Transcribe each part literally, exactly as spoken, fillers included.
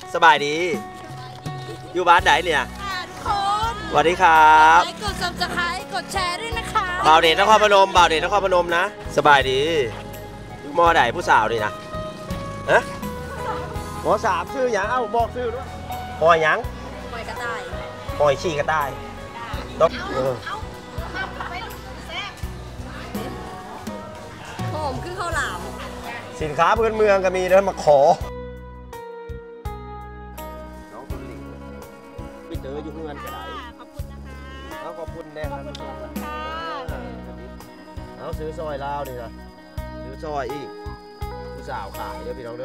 สบายดีอยู่บ้านไหนเนี่ยทุกคนสวัสดีครับกดไลค์กดซับสไครต์กดแชร์ด้วยนะคะบ่าวเดชนครพนมบ่าวเดชนครพนมนะสบายดีอยู่มอไหนผู้สาวนี่นะฮะมอสามชื่อหยังเอ้าบอกชื่อด้วยปอยหยังปล่อยกระต่ายปอยขี้กระต่ายตบเออหอมคือข้าวหลามสินค้าพื้นเมืองก็มีนะมาขอน้องคนหลิงพี่เต๋ออยู่เมืองก็ได้ขอบคุณนะคะเอาขอบคุณแน่ครับขอบคุณค่ะเอาซื้อซอยลาวนี่นะซื้อซอยอีกผู้สาวขายเด้อพี่น้องเด้อ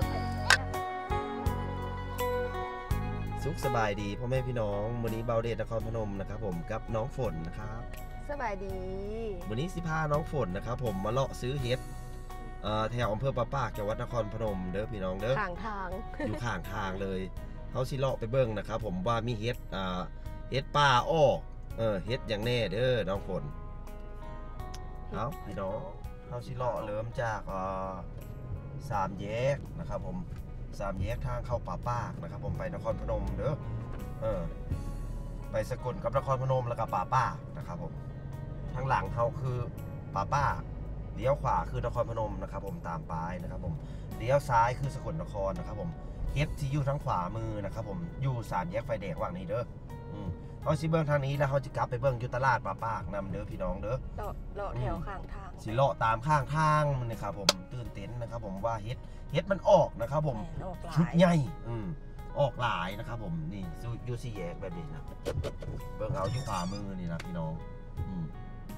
สุขสบายดีพ่อแม่พี่น้องวันนี้เบาเดชนครพนมนะครับผมกับน้องฝนนะครับสบายดีวันนี้สิพาน้องฝนนะครับผมมาเลาะซื้อเห็ดแถวอำเภอปะปากจังหวัดนครพนมเด้อพี่น้องเด้อข้างทางอยู่ข้างทางเลยเขาสิเลาะไปเบิ้งนะครับผมว่ามีเห็ดเห็ดป่าอ้อเออเห็ดอย่างแน่เด้อน้องฝนเอาพี่น้องเขาสิเลาะเริ่มจากสามแยกนะครับผมสามแยกทางเข้าป่าปากนะครับผมไปนครพนมเด้อเออไปสกลกับนครพนมแล้วก็ป่าปากนะครับผมทางหลังเขาคือป่าปากเลี้ยวขวาคือนครพนมนะครับผมตามป้ายนะครับผมเลี้ยวซ้ายคือสกลนครนะครับผมเฮ็ดที่อยู่ทางขวามือนะครับผมอยู่สามแยกไฟแดงว่างนี้เด้ออืมเขาสิเบิ้งทางนี้แล้วเขาจะกลับไปเบิ้งยุตลาดป่าปากนำเด้อพี่น้องเด้อเลาะเลาะแถวข้างทางสิเลาะตามข้างทางมันนะครับผมตื่นเต้นนะครับผมว่าเฮ็ดเฮ็ดมันออกนะครับผมชุดใหญ่อืมออกหลายนะครับผมนี่ยูซีแยกแบบนี้นะเบิ้งเอาที่ขวามือนี่นะพี่น้องอืม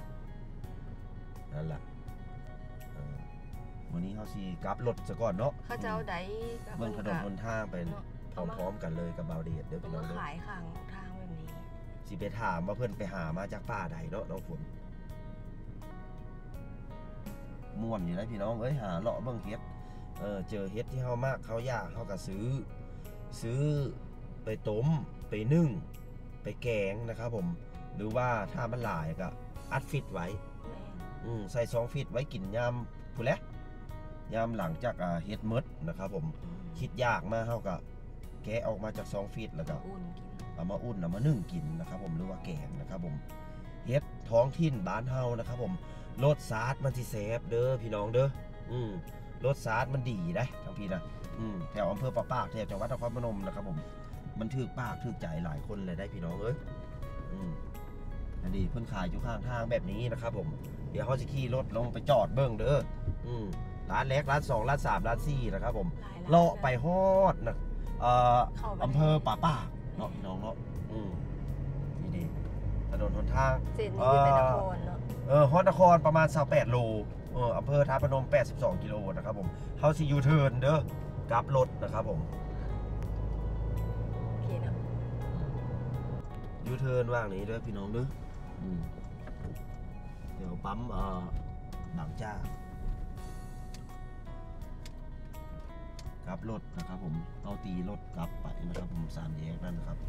นั่นแหละวันนี้เขาสีกลับรถซะก่อนเนาะเขาจะเอาไดเมืองถนนหนทางเป็นพร้อมๆกันเลยกับเบาเดชเดี๋ยวพี่น้องขายข้างทางแบบนี้สิไปถามว่าเพื่อนไปหามาจากป่าใดเนาะน้องฝนม่วนอยู่นะพี่น้องเอ้ยหาเลาะเบิ่งเฮ็ดเออเจอเฮ็ดที่เขามากเขาอยากเขาก็ซื้อซื้อไปต้มไปนึ่งไปแกงนะครับผมหรือว่าถ้ามันหลายก็อัดฟิตไว้อืมใส่ซองฟิตไว้กินยำผู้แล้วยามหลังจากเฮ็ดมดนะครับผมคิดยากมากเท่ากับแกะออกมาจากซองฟีดแล้วก็เอามาอุ่นเอามานึ่งกินนะครับผมหรือว่าแกงนะครับผมเฮ็ดท้องถิ่นบ้านเฮานะครับผมรสชาติมันสิแซ่บเด้อพี่น้องเด้ออืมรสชาติมันดีนะทั้งพี่นะอืมแถวอำเภอปะปากแถวจังหวัดนครพนมนะครับผมมันถือปากถือใจหลายคนเลยได้พี่น้องเอ้ยอืมอันนี้เพิ่นขายอยู่ข้างทางแบบนี้นะครับผมเดี๋ยวเขาจะขี่รถลงไปจอดเบิ้งเด้ออืมร้านเล็กร้านสองร้านสามร้านสี่นะครับผมเลาะไปฮอดนะเอ่ออำเภอป่าปากเนาะน้องเนาะอืมนี่ดีถนนหนทางเส้นนี้เป็นนครเนาะเออฮอดนครประมาณสิบแปดโลเอออำเภอท่าพนมแปดสิบสองกิโลนะครับผมเฮาสิยูเทิร์นเด้อกลับรถนะครับผมโอเคนะยูเทิร์นว่างนี้เด้อพี่น้องเด้ออืมเดี๋ยวปั๊มเอ่อบางจ้ากลับรถนะครับผมเอาตีรถกลับไปนะครับผมสามแยกนั่นนะครับ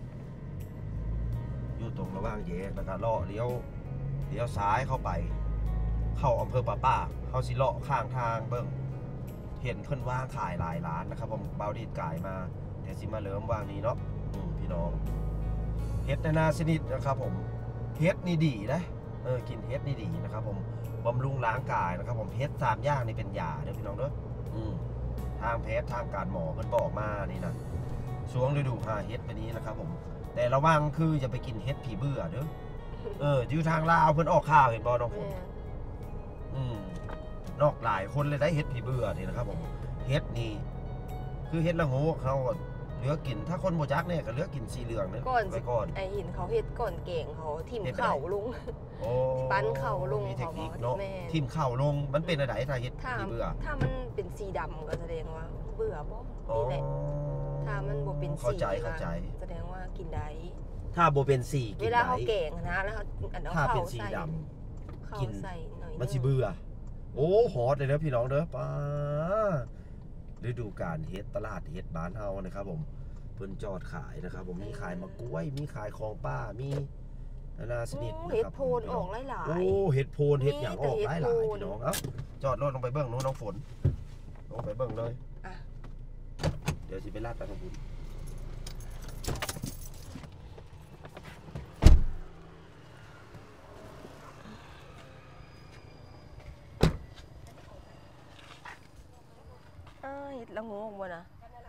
อยู่ตรงระหว่างแยกแล้วก็เลาะเลี้ยวเลี้ยวซ้ายเข้าไปเข้าอำเภอป่าป้าเข้าสิเลาะข้างทางเบิ้งเห็นเพิ่นว่างขายหลายร้านนะครับผมเบาดีดกายมาเดี๋ยวสิมาเริ่มว่างนี้เนาะพี่น้องเฮ็ดนาชนิดนะครับผมเฮ็ดนี่ดีนะเออกินเฮ็ดนี่ดีนะครับผมบำรุงร่างกายนะครับผมเฮ็ดสามอย่างนี่เป็นยาเด้อพี่น้องเด้ออืมทางแพทย์ทางการหมอเพิ่นบอกมานี่นะช่วงฤดูหาเฮ็ดไปนี้นะครับผมแต่ระวังคืออย่าไปกินเฮ็ดผีเบื่อเด้อเอออยู่ทางลาวเพิ่นออกข่าวเห็นบ่น้องฝนอืมนอกหลายคนเลยได้เฮ็ดผีเบื่อนี่นะครับผมเฮ็ดนี่คือเฮ็ดละโหเขาเหลือกินถ้าคนบ่จักเนี่ยก็เหลือกินสีเหลืองเนี่ยไว้ก่อนไอ้หินเขาเฮ็ดก่อนเก่งเขาทิ่มเข่าลุงปั้นเข่าลุงมีเทคนิคเนาะทิ่มเข่าลงมันเป็นอะไรถ้าเฮ็ดผีเบื่อถ้ามันเป็นสีดำก็แสดงว่าเบื่อบ่นี่แหละถ้ามันบ่เป็นสีแสดงว่ากินได้ถ้าบ่เป็นสีกินได้เวลาเขาแกงนะแล้วถ้าเป็นสีดำกินมันสิเบื่อโอ้ฮอตเลยเด้อพี่น้องเด้อป้าฤดูกาลเฮ็ดตลาดเฮ็ดบ้านเฮานะครับผมเพิ่นจอดขายนะครับผมมีขายมะกล้วยมีขายของป้ามีนานาชนิดนะครับเห็ดโพนออกหลายๆโอ้เห็ดโพนเห็ดอย่างออกหลายๆพี่น้องเอ้าจอดรถลงไปเบิ้งนู้นน้องฝนลงไปเบิ้งเลยเดี๋ยวสิไปลาดไปทางบุญ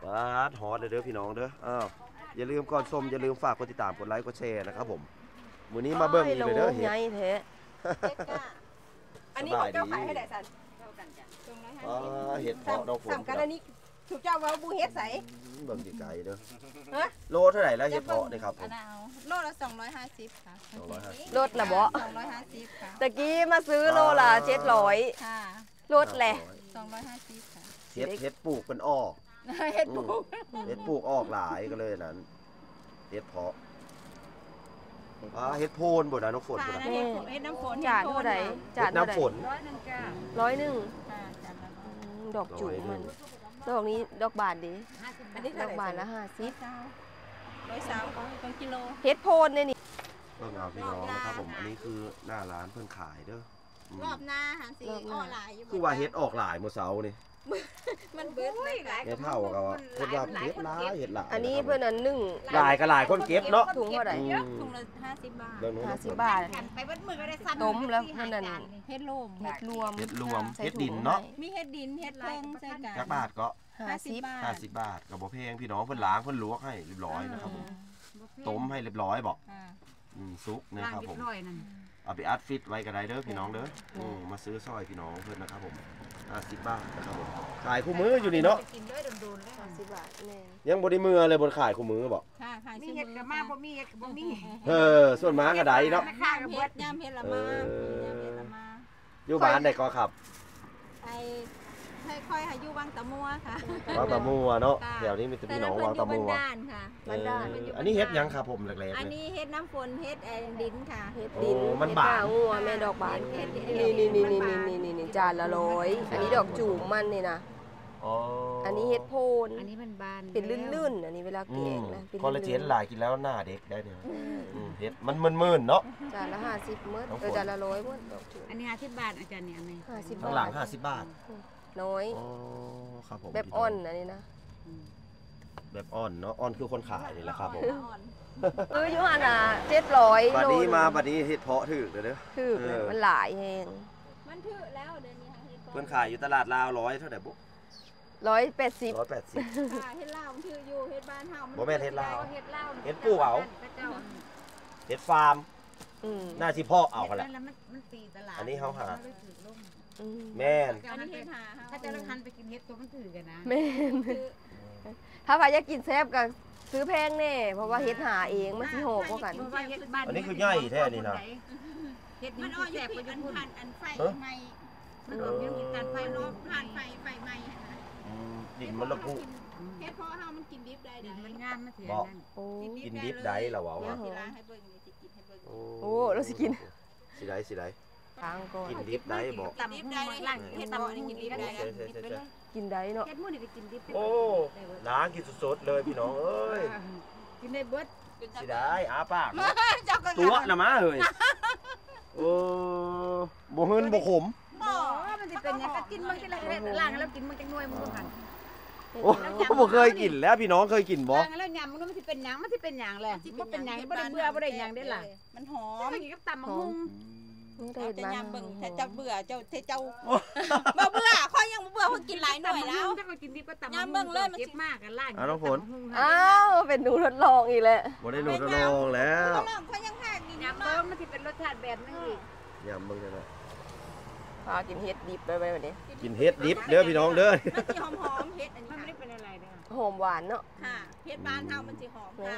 ปาดฮอตเด้อพี่น้องเด้ออ้าวอย่าลืมก่อนชมอย่าลืมฝากกดติดตามกดไลค์กดแชร์นะครับผมมื้อนี้มาเบิ่งอีกเลยเด้อเห็ดใหญ่แท้อันนี้ของเจ้าขายให้ได้สันเท่ากันจ้ะอ๋อเห็ดเพาะดอกฝนสามกันอันนี้ถูกเจ้าว่าบูเฮ็ดใสเบิ่งไกลๆเด้อฮะโลเท่าไหร่แล้วเห็ดเพาะนี่ครับผมอันนั้นเอาโลละสองร้อยห้าสิบค่ะสองร้อยห้าสิบรถละบ่สองร้อยห้าสิบค่ะตะกี้มาซื้อโลละเจ็ดร้อยค่ะรถแหละสองร้อยห้าสิบค่ะเห็ดเห็ดปลูกเป็นออกเฮ็ดปลูกอืมเห็ดปลูกออกหลายก็เลยนั้นเห็ดเพาะอ่าเห็ดโพนบ่นะน้องฝนค่ะบ่นะเฮ็ดปลูกเฮ็ดน้ำฝนจานเท่าไหร่จาเห็นดเท่าไหร่น้ำฝนร้อยหนึ่งจ้าร้อยหนึ่งค่ะจานละร้อยอืมดอกจุ๋มมันดอกนี้ดอกบานดีห้าสิบอันนี้ดเท่าอกไหร่บานละห้าสิบเจ้าร้อยสามสองกิโลเฮ็ดโพนเนี่ยนี่เบิ่งเอาพี่น้องนะครับผมอันนี้คือหน้าร้านเพิ่นขายเด้ออืมรอบหน้าหางสีอ้อหลายอยู่คือว่าเห็ดออกหลายมื้อเช้านี่มันเบิดเลยหลายเห็ดเท่ากับว่าเพิ่นว่าเห็ดหลายเห็ดหลายอันนี้เพื่อนอันหนึ่งหลายก็หลายคนเก็บเนาะถุงเท่าไหร่อืมถุงละห้าสิบบาทเบิ่งนู้นห้าสิบบาทกันไปเบิดมือก็ได้สั้นต้มแล้วนั่นน่ะเฮ็ดโลมเฮ็ดรวมเห็ดรวมใส่เห็ดถุดิงนเนาะให้มีเฮ็ดดินเฮ็ดเพิ่งใส่กันจักบาทก็ห้าสิบบาทห้าสิบบาทกับบ่แพงพี่น้องเพิ่นล้างเพิ่นลวกให้เรียบร้อยนะครับผมต้มให้เรียบร้อยบอกค่ะอืมซุกนะล้างครับเรียผมบร้อยนั่นเอาไปอัดฟิตไว้ก็ได้เด้อพี่น้องเด้ออืมมาซื้อซอยพี่น้องเพิ่นนะครับผมห้าสิบบาทนะครับผมขายคู่มืออยู่นี่เนาะกินด้วยโดนๆเลยห้าสิบบาทแน่ยังบ่ได้มือเลยบนขายคู่มือบอกค่ะค่ะมีเฮ็ดกับมาบ่มีเฮ็ดกับบ่มีเออส่วนหมากก็ได้เนาะข้าวเฮ็ดย่ำเฮ็ดละมาย่ำเฮ็ดละมาอยู่บ้านได้ก็ครับไอ้ค่อยๆหาอยู่วังตะมัวค่ะวางตะมัวเนาะค่ะแถวนี้มีแต่พี่น้องวางตะมัวบ้านค่ะเอออันนี้เฮ็ดหยังครับผมแรกๆอันเลยนี้เฮ็ดน้ำฝนเฮ็ดไอ้ดินค่ะเฮ็ดดินโอ้มันบานเฮ็ดหงัวแม่ดอกบานเฮ็ดดินนี่นี่นี่นี่นี่นี่นี่จานละร้อยอันนี้ดอกจูมมันนี่นะอ๋ออัอันนี้เฮ็ดโพนอันนี้มันบานเป็นลื่นๆอันนี้เวลาแกงนะป็คอลลาเจนลื่หลายกินแล้วหน้าเด็กได้เนี่ยอืมเฮ็ดมันมึนๆเนาะๆจานละห้าสิบมื้อน้องฝนเออจานละร้อยมื้อดอกจูมอันนี้ห้าสิบบาทอาจารย์เนี่ยอันนี้ห้าสิบข้างบาทหลังห้าสิบบาทน้อยอ๋อครับผมแบบอ่อนอันนี้นะแบบอ่อนเนาะอ่อนคือคนขายนี่แหละครับผมเอออยู่หั่นน่ะเจ็ดร้อยบัดนี้โลมาบัดนี้เฮ็ดเพาะถึกเลยเด้อคือเออมันหลายแฮงมันถือแล้วเดี๋ยวนี้ค่ะเฮ็ดเพิ่นขายอยู่ตลาดลาวร้อยเท่าไหร่บุ๊ร้อยแปดสิบร้อยแปดสิบค่ะเฮ็ดลาวมันถืออยู่เฮ็ดบ้านเฮามันบ่แม่นเฮ็ดลาวเฮ็ดลาวเฮ็ดปลูกเอาเจ้าเฮ็ดฟาร์มอืมหน้าที่เพาะเอาหั่นแหละแล้วมันมันตีตลาดอันนี้เขาหาได้ถือลงอืมแม่นอันนี้เฮ็ดหาถ้าเจะละคันไปกินเฮ็ดตัวมันถือกันนะแม่นถ้าใครอยากกินแซ่บก็ซื้อแพงแน่เพราะว่าเฮ็ดหาเองมันสิหอมกว่ากันเพราะว่าเฮ็ดบ้านอันนี้คือใหญ่แท้นี่นะเฮ็ดมัมัน นอ้อ้ออยอยู่แสบที่กว่าอัญี่นปุ่นผ่านอันไฟเอ้อใหม่มันออกอยู่ที่การไฟไฟเนาะเนาะผ่านไฟไฟใหม่อืมดินมันละพุเฮ็ดเพราะเฮามันกินดิบได้ดิได้นมันงามมันเสียบอกนั่นโอ้กินดิบได้เหรอวะเดี๋ยววะสิล้างให้เบิ่งนี่สิกินให้เบิ่งโอ้เราสิกินสิได้สิได้ทางก่อนกินดิบได้บอกกินดิบได้เลยเฮ็ดเพาะนี่กินดิบได้ใช่ใช่ใช่ใช่กินได้เนาะเฮ็ดมื้อนี่ก็กินดิบโอ้ล้างกินสดๆเลยพี่น้องเอ้ยกินได้เบิดสิได้อาปากเจ้าก็ตัวน่ะมาเฮ้ยโอ้บ่หืนบ่ขมบ่ มันสิเป็นหยังก็กินมันจะละล้างแล้วกินมันจังหน่วยมันบ่หันโอ้บ่เคยกินแล้วพี่น้องเคยกินบ่ล้างแล้วยำมันก็มันสิเป็นหยังมันสิเป็นหยังแหละบ่เป็นหยังบ่ได้เบื่อบ่ได้หยังได้ล่ะมันหอหอมมกินกับตำบักหุ่งนี่ได้เจ้าเฮ็ดจะบ้านยามเบิ่งถ้าเจ้าเบื่อเจ้าถ้าเจ้าบ่เบื่อค่อยยังบ่เบื่อเพิ่นกินหลายหน่อยแล้วถ้าก็กินดิบก็ตำยำเบิ่งเลยมันสิเก็บมากกันล้างอ้าวเป็นหนูทดลองอีกแล้วบ่ได้โหลดลองแล้วน้องค่อยยังหากกินยำน้ำเบิ่งมันสิเป็นรสชาติแบบนึงอีกยำเบิ่งเด้อนะพากินเฮ็ดดิบไปไปแบบนี้กินเฮ็ดดิบเด้อพี่น้องเด้อมันสิหอมๆเฮ็ดอันมันนี้ไม่ได้เป็นอะไรเด้อหอมหวานเนาะค่ะเฮ็ดบ้านเฮามันสิหอมค่ะ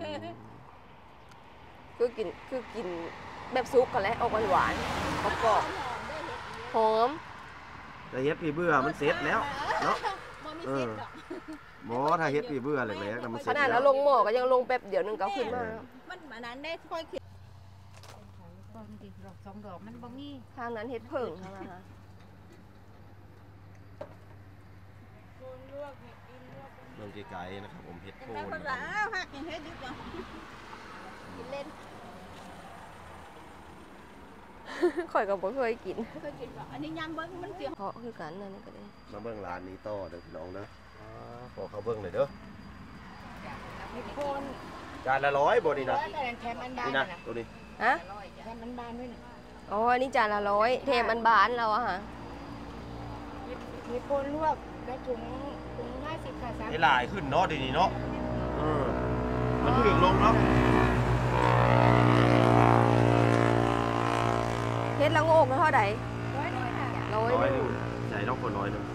คือกินคือกินแบบซุปกันแหล้วออกหวานๆกรอบๆหอมแต่เฮ็ดพี่เบื่อมันเสร็จแล้วเนาะบ่มีเส้นดอกบ่ถ้าเฮ็ดพี่เบื่อแรกๆน่ะมันเสขร็จนาดแล้เราวลงหม้อก็ยังลงแป๊บเดียวนึงก็ขึ้นมามันอันนั้นได้ค่อยเขียนก็มีดอกสองดอกมันบ่มีทางนั้นเฮ็ดเพิ่งค่ะนะคะเบิ่งไกลๆนะครับผมเฮ็ดโพได้นคนนะว่าครับอ้าวหักยังเฮ็ดดิบจังกินเล่นข่อยก็บ่เคยกินเคยกินบ่อันนี้ยำเบิ่งมันสิเพราะคือกันนั่นนี่ก็ได้มาเบิ่งร้านนี้ต่อเด้อพี่น้องเด้ออ่าขอเข้าเบิ่งหน่อยเด้อมีโคนจานละร้อยบ่นี่นะแต่แถมอันบานนี่นะตัวนี้ฮะแถมอันบานด้วยน่ะอ๋ออันนี้จานละร้อยเทมอันบานเราอะฮะมีโคนลวกได้ถุงถุงห้าสิบค่ะสามได้หลายขึ้นเนาะเดี๋ยวนี้เนาะเออมันถึงลงเนาะเฮ็ดละโงกเท่าใดร้อยหน่อยค่ะร้อยน้อยหหนึ่นึ่งงใส่ต้องคนน้อยหนึ่ง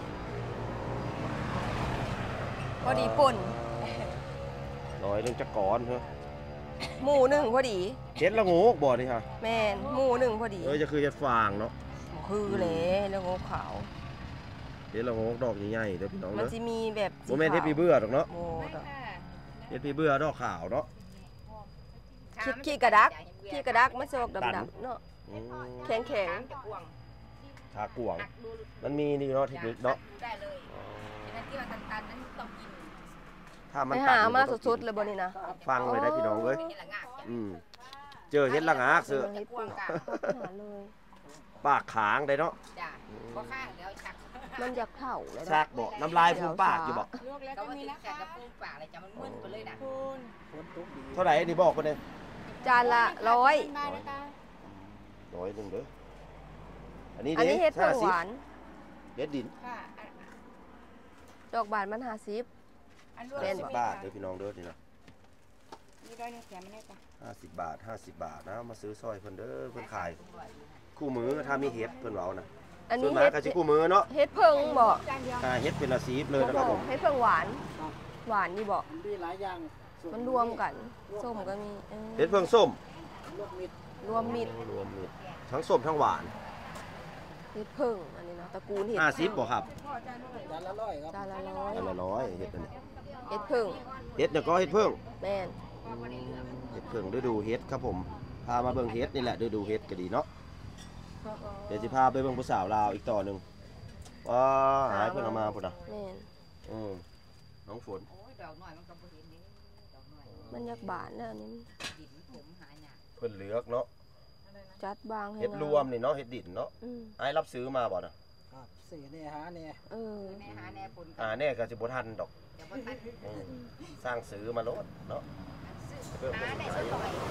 พอดีป่นน้อยหนึ่งจะก้อนเหรอหมูหนึ่งพอดีเฮ็ดละโงกบ่นี่ค่ะแม่นหมูหนึ่งพอดีเออจะคือเฮ็ดฟางเนาะคือเลยละโงกขาวเฮ็ดละโงกดอกใหญ่ๆเด้อพี่น้องมันเด้อจะมีแบบบ่แม่นเฮ็ดปีเบื่อดอกเนาะโอ้ดอกเฮ็ดปีเบื่อดอกขาวเนาะขี้ขี้กระดักขี้กระดักมันจะออกดำๆเนาะอืมแข็งแข็งขากวางมันมีนี่เนาะเทคนิคเนาะได้เลยฉะนั้นที่ว่าตันๆนั้นต้องกินถ้าไปมันหาตัดมามันก็ต้องสดๆเลยบ่นี่นะฟังเลยได้พี่น้องเอ้ยเห็นละงากจ้ะอืมเจอเฮ็ดละงากเสือเฮ็ดปุ๋ยหาเลยปากขางได้เนาะจ้ะก็ข้างเดี๋ยวชักมันอยากเผาเลยชักบ่น้ำลายฟูมปากอยู่บ่ลวกแล้วก็มีนะคะกระปุกปากเลยจ้ะมันมึนไปเลยนะเท่าไหร่นี่บอกคนเด้จานละร้อยร้อยหนึงเด้ออันนี้อันเด้นี้เฮ็ดเผือกห้าสิหบวานเฮ็ดดินค่ะดอกบานมันห้าสิบอันรวมเป็นสิบบาทเด้อพี่น้องเด้อนี่นะมีร้อยหนึงแถมไม่ได้จ้ะห้าสิบบาทห้าสิบบาทนะมาซื้อซอยเพิ่นเด้อเพิ่นขายคู่มือถ้ามีเฮ็ดเพิ่นเว้านะอันส่นี้วนมาเฮ็กดก็สิคู่มือเนาะเฮ็ดเพิงบ่จานเดียวอ่าเฮ็ดเป็นละสีบเลยนะครับผมเฮ็ดเพิงหวาน หวานนี่บ่มีหลายอย่างมันรวมกันส้มก็มีเออเฮ็ดเพิ่งส้มลวกมิดรวมมิตรรวมมิตรทั้งส้มทั้งหวานเฮ็ดเพิงอันนี้นะตระกูลเฮ็ดห้าสิบบ่ครับจานละร้อยครับจานละร้อยอันละร้อยเฮ็ดอันนี้เฮ็ดเพิงเฮ็ดเนี่ยก็เฮ็ดเพิ่งแม่นเฮ็ดเพิ่งฤดูเฮ็ดครับผมพามาเบิ่งเฮ็ดนี่แหละฤดูเฮ็ดก็ดีเนาะเดี๋ยวสิพาไปเบิ่งผู้สาวลาวอีกต่อหนึงว้าหายเพิ่นเอามาพุ่นน่ะแม่นอืมน้องฝนโอ้ยดอกหน่อยมันก็บ่เห็นนี่ดอกหน่อยมันอยากบานแล้วอันนี้ดินผมหายากเพิ่นเหลือกเนาะจัดบางให้เฮ็ดรวมนี่เนาะเฮ็ดดินเนาะอืมไอ้รับซื้อมาบ่น่ะครับสี่เนี่ยหาเนี่ยเออแม่หาแน่ผลอ่าแน่ก็สิบ่ทันดอกเดี๋ยวบ่ทันอืมสร้างซื้อมาโลดเนาะหาได้สักหน่อย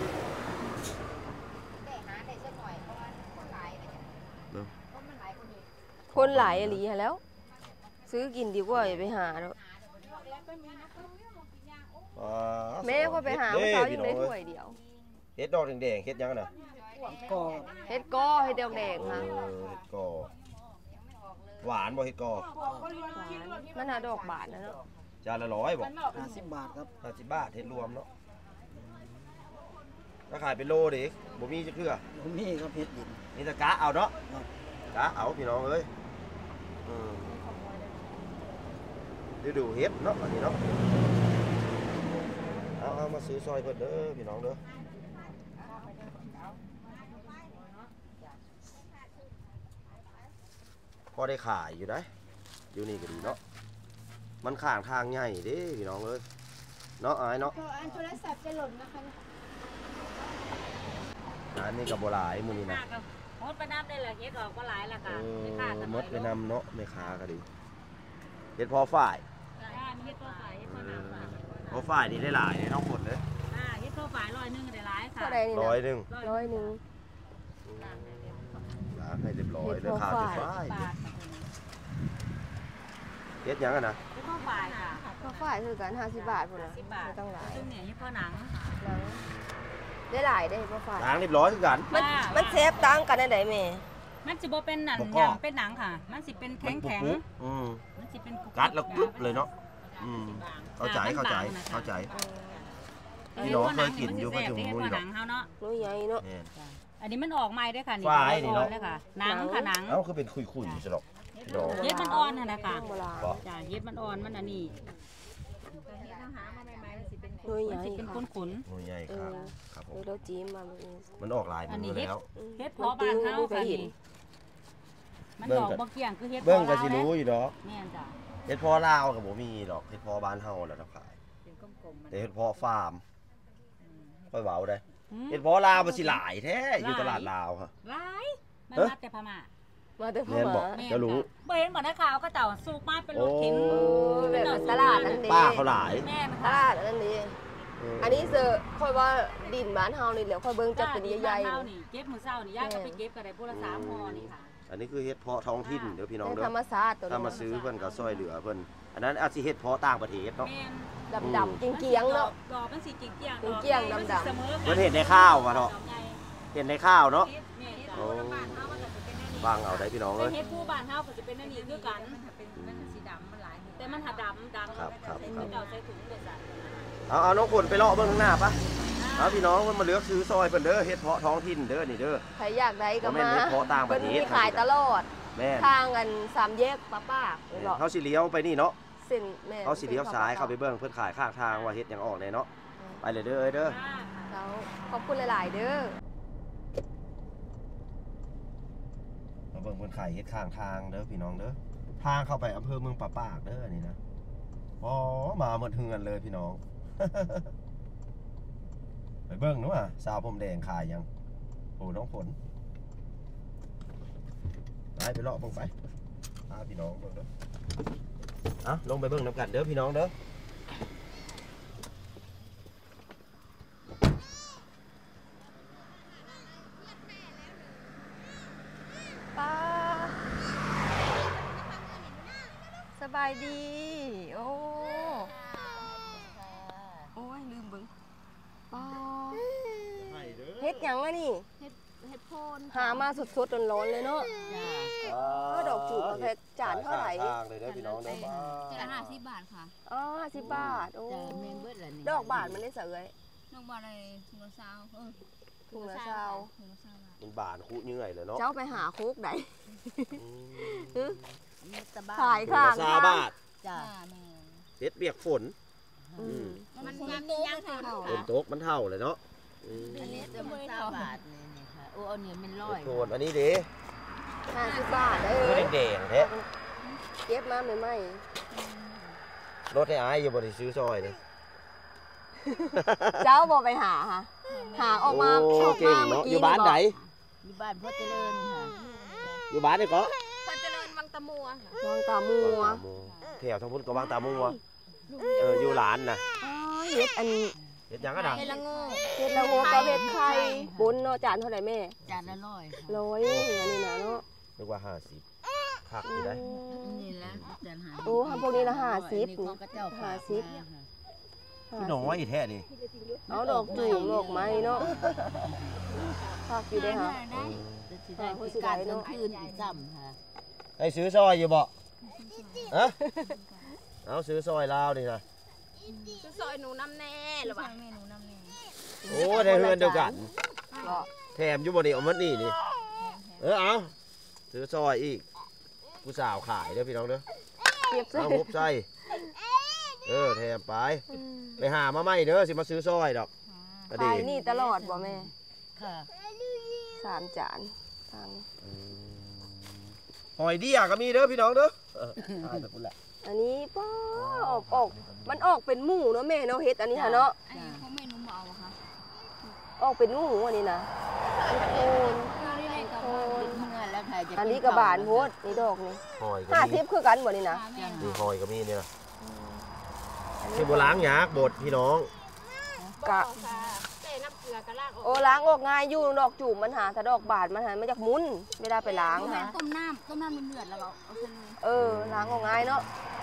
ได้หาได้สักหน่อยเพราะว่าคนหลายนะจ้ะเพราะมันหลายคนอยู่คนหลายอีหลีหั้นแล้ว ซื้อกินดีกว่าอย่าไปหาดอกว้าแม่ก็ไปหาเมื่อเช้ายังได้ถ้วยเดียวเฮ็ดดอกแดงๆเฮ็ดหยังน่ะก็เฮ็ดก้อเฮ็ดแดงแดงเอค่ะอเฮ็ดกอหวานบ่เฮ็ดกอมันหาดอกบานนะเนาะจานละร้อยบ่ห้าสิบบาทครับห้าสิบบาทเฮ็ดรวมเนาะถ้าขายเป็นโลเด้บ่มีจักเทื่อผมมีครับเห็ดดินนี่แต่กะเอาเนาะครับกะเอาพี่น้องเอ้ยอืมฤดูเฮ็ดเนาะอันนี้เนาะเอาเอามาซื้อซอยเพิ่นเด้อพี่น้องเด้อพอได้ขายอยู่ได้อยู่นี่ก็ดีเนาะมันข้างทางใหญ่เด้พี่น้องเอ้ยเนาะอายเนาะก็อันโทรศัพท์จะหล่นนะคะอันนี้ก็บ่หลายมื้อนี้นะหมดไปนับได้เลยเฮ็ดออกก็หลายแล้วเอค่ะอไม่ขาดหมดไปนำเนาะแม่ค้าก็ดีเฮ็ดพอฝ่ายมีเฮ็ดตัวฝ่ายเฮ็ดตัวหนาฝ่ายพอฝ่ายนี่ได้หลายเลยน้องฝนเลยอ่าเฮ็ดตัวฝ่ายร้อยหนึงก็ได้หลายค่ะเท่าใดนี่ร้อยนะหนึงร้อยหนึ่งล้างให้เรียบร้อยเฮ็ดเด้อพอข้าวฝ่ายฝ่ายบาทเฮ็ดหยังอะนะเฮ็ดตัวฝ่ายค่ะก็ฝ่ายคือกันห้าสิบบาทพุ่นน่ะสิบบาทไม่ต้องหลายซึ่งเนี่ยเฮ็ดตัวหนังหนังได้หลายได้บ่ฝ่ายล้างเรียบร้อยคือกันมันมันเซฟตังกันได้ไดแม่มันสิบ่เป็นหนังบ่อกรอบย่างเป็นหนังค่ะ มันสิเป็นแข็งมันแข็งปุ๊บอืมมันสิเป็นรุบกัดแล้วกรุบเลยเนาะอืมเข้าใจอ่เข้าใจมันบงนะคะเข้าใจเออพี่น้องเคยกินอยู่ฮ็ดก็ถึงตัวรู้อยู่หดอกนังเฮาเนาะน้อยใหญ่เนาะแม่นอันนี้มันออกใหม่ด้วยค่ะนี่ฝ่ายนี่เนาะออกเลยค่ะหนังค่ะหนังเอ้าคือเป็นคุยๆอยู่ซะดอกพี่น้องเฮ็ดมันอ่อนน่ะนะคะโบราณบ่จ้ะเฮ็ดมันอ่อนมันอันนี้น้อยใหมันญ่สิเป็นค่ะขนโอ้ยใหญ่ครับครับผมเดี๋ยวเราจิ้มมาแบบนี้มันออกลายอันนี้มือเฮ็ดแล้วๆเฮ็ดพอบ้านเฮาค่ะนี่มันเบิ่งดอกกันบ่เกี่ยงคือเฮ็ดเบิ่งก็พอสิลาวรู้อยู่ดอกแม่นจ้ะเฮ็ดพอลาวก็บ่มีดอกเฮ็ดพอบ้านเฮาแหละครับขายเป็นกลมๆมันแต่เฮ็ดพอฟาร์มค่อยเว้าได้หืมเฮ็ดพอลาวมันสิหลายแท้อยู่ตลาดลาวค่ะหลายมันเอ้อมาแต่พม่ามาแต่พแม่นบ่ม่าแม่นจะรู้จ้ะบ่เห็นบ่ในข่าวก็เจ้าสูบมาเป็นรถเข็นโอ้แบบตลาดนั่นเด้ป้าเขาหลายแม่นตค่ะลาดนั่นนี่อันนี้เซอร์ค่อยว่าดินบ้านเฮานี่แหละค่อยเบิ่งจะเป็นใหญ่บ้านเฮานี่เก็บมื้อเช้านี่ยายก็ไปเก็บก็ได้พุ่นละสามห่อนี่ค่ะอันนี้คือเฮ็ดเพาะท้องถิ่นเด้อพี่ๆน้องในเด้อธรรมชาติตัวถ้านี้มาซื้อเพิ่นก็ซอยเหลือเพิ่นอันนั้นอาจสิเฮ็ดเพาะต่างประเทศเนาะแม่นดำดำๆเกียงๆเนาะดอกมันสิเกียงๆเกียงๆดำๆมันสิเสมอกัเพิ่นเห็นในข้าวว่ะเนาะดอกใหญ่เห็นในข้าวเนาะแม่นจ้ะโอ้บ้านเฮามันก็สิเป็นอันนี้ฟังเอาได้พี่น้องเป็เอ้นยเฮ็ดผู้บ้านเฮาก็สิเป็นอันนี้คือกันมันเป็นมันสีดำมันหลายแต่มันหาดำดำครับครับใส่ครับเจ้าใส่ถุงเลยจ้ะเอาเอาน้องฝนไปเลาะเบิ่งข้างหน้าปะเอาพี่น้องมันมาเลือกซื้อซอยเพิ่นเด้อเฮ็ดเพาะท้องถิ่นเด้อนี่เด้อใครอยากได้ก็บ่แม่นมาเฮ็ดเพาะต่างประเพิ่นเทศมีขายตลอดแม่นทางกันสามแยกป้าป้าเนาะเขาสิเลี้ยวไปนี่เนาะเส้นแม่เขาสิเลี้ยวซ้ายเข้าไปเบิ่งเพิ่นขายข้างทางว่าเฮ็ดหยังออกแน่เนาะไปเลยเด้อเอ้ยเด้อแล้วขอบคุณหลาย ๆ เด้อมาเบิ่งเพิ่นขายเฮ็ดข้างทางเด้อพี่น้องเด้อทางเข้าไปอำเภอเมืองปะปากเด้อนี่นะอ๋อมาหมดเฮือนเลยพี่น้อง ไปเบิ่งเนาะสาวผมแดงขายยังโอ้น้องฝนไปไปเลาะเบิ่งไปพาพี่น้องเบิ่งเด้อเอาลงไปเบิ่งนํกันเด้อพี่น้องเด้อป้าสบายดี โอ้โอ้ยลืมเบิ่งป้าเฮ็ดหยังอะนี่เฮ็ดโพนหามาสดๆร้อนๆเลยเนาะจ้าเออดอกจูบประเภทจานเท่าไหร่ทางเลยเด้อพี่น้องเด้อบ้าจานห้าสิบบาทค่ะอ๋อห้าสิบบาท โอ้จ้าเมนเบิดละนี่ดอกบาทมันได้เสยดอกบาทอะไรถุงละซาวเออถุงละเช้าถุงละซาวบาทเป็นบานคู่เหนื่อยเลยเนาะเจ้าไปหาโคกไหนอืมมีตะบ้าขายถุงข้างละสามบาทจ้าแม่เฮ็ดเปียกฝนอืมมันยังมียังค่ะฝนตกมันเท่าเลยเนาะอืมอันนี้จะมันซาวบาทนี่นี่ค่ะโอ้เอาเนี่ยมันร้อเฮ็ยดโทนอันนี้เด้ห้าสิบบาทได้ไม่เลยแดงๆแท้เก็บมาใหม่รถให้อายอยู่บ่ได้ซื้อซอยเลยๆเจ้าบอกไปหาฮะหาออกมาโอ้ออกเก่งมาเมื่อเนาะอกี้ยู่บ้านไหนอยู่บ้านพ่อเจริญค่ะอยู่บ้านนี่ก็พ่อเจริญวังตะมัวค่ะวางตามัวบางตามูแถวทางพุ่นก็บางตามูวเอออยู่หลานน่ะอ๋อเฮ็ดอันเฮ็ดหยังก็ดังเฮ็ดละโง่เฮ็ดละโงกับเฮ็ดไข่บุญเนาะจานเท่าไหร่แม่จานละร้อยค่ะร้อยอันนี้นะเนาะนึกว่าห้าสิบคักอยู่ได้นี่แหละจานหาโอ้พวกนี้ละห้าสิบนี่ของกระเจ้าฝกห้าสิบมาค่ะพี่น้อยแท้นี่เอาดอกจูบดอกไม้เนาะภาคอยู่ได้ฮะได้จะสิได้คือการกลางคืนอีกซ้ำค่ะให้ซื้อซอยอยู่บ่ฮะเอาซื้อซอยลาวนี่นะคือซอยหนูน้ำแน่หรือเปล่าเมนูน้ำแน่โอ้ได้เฮือนเดียวกันก็แถมอยู่บ่นี่เอามันนี่นี่เออเอาซื้อซอยอีกผู้สาวขายเด้อพี่น้องเด้อเก็บใส่เอาฮุบใส่เออแถมไปไปหามาใหม่เด้อสิมาซื้อซอยดอกก็ดีขายนี่ตลอดบ่แม่ค่ะสามจานทางหอยเดียก็มีเด้อพี่น้องเด้อเออตายแต่คุณแหละอันนี้ป้าออกออกมันออกเป็นหมูเนาะแม่เนาะเฮ็ดอันนี้ฮะเนาะอันนี้เขาเมนูเมาค่ะออกเป็นหมูอันนี้นะโคนนี่เลยกับเมื่อแล้วค่ะจะอันนี้กระบาลโพดนี่ดอกนี่หอยก็ห้ามีสิบคือกันบ่นี่นะนี่หอยก็มีเนี่ยนะที่โบล้างยากบดพี่น้องกะเต้น้ำเกลือกระลากออกโอ้ล้างออกง่ายอยู่ดอกจูบมันหาถ้าดอกบาดมันหามาจากมุนเวลาไปล้างแม่ฮะต้มน้ำต้มน้ำเดือดแล้วก็เอาขึ้นเลยเออล้างออกง่ายเนาะ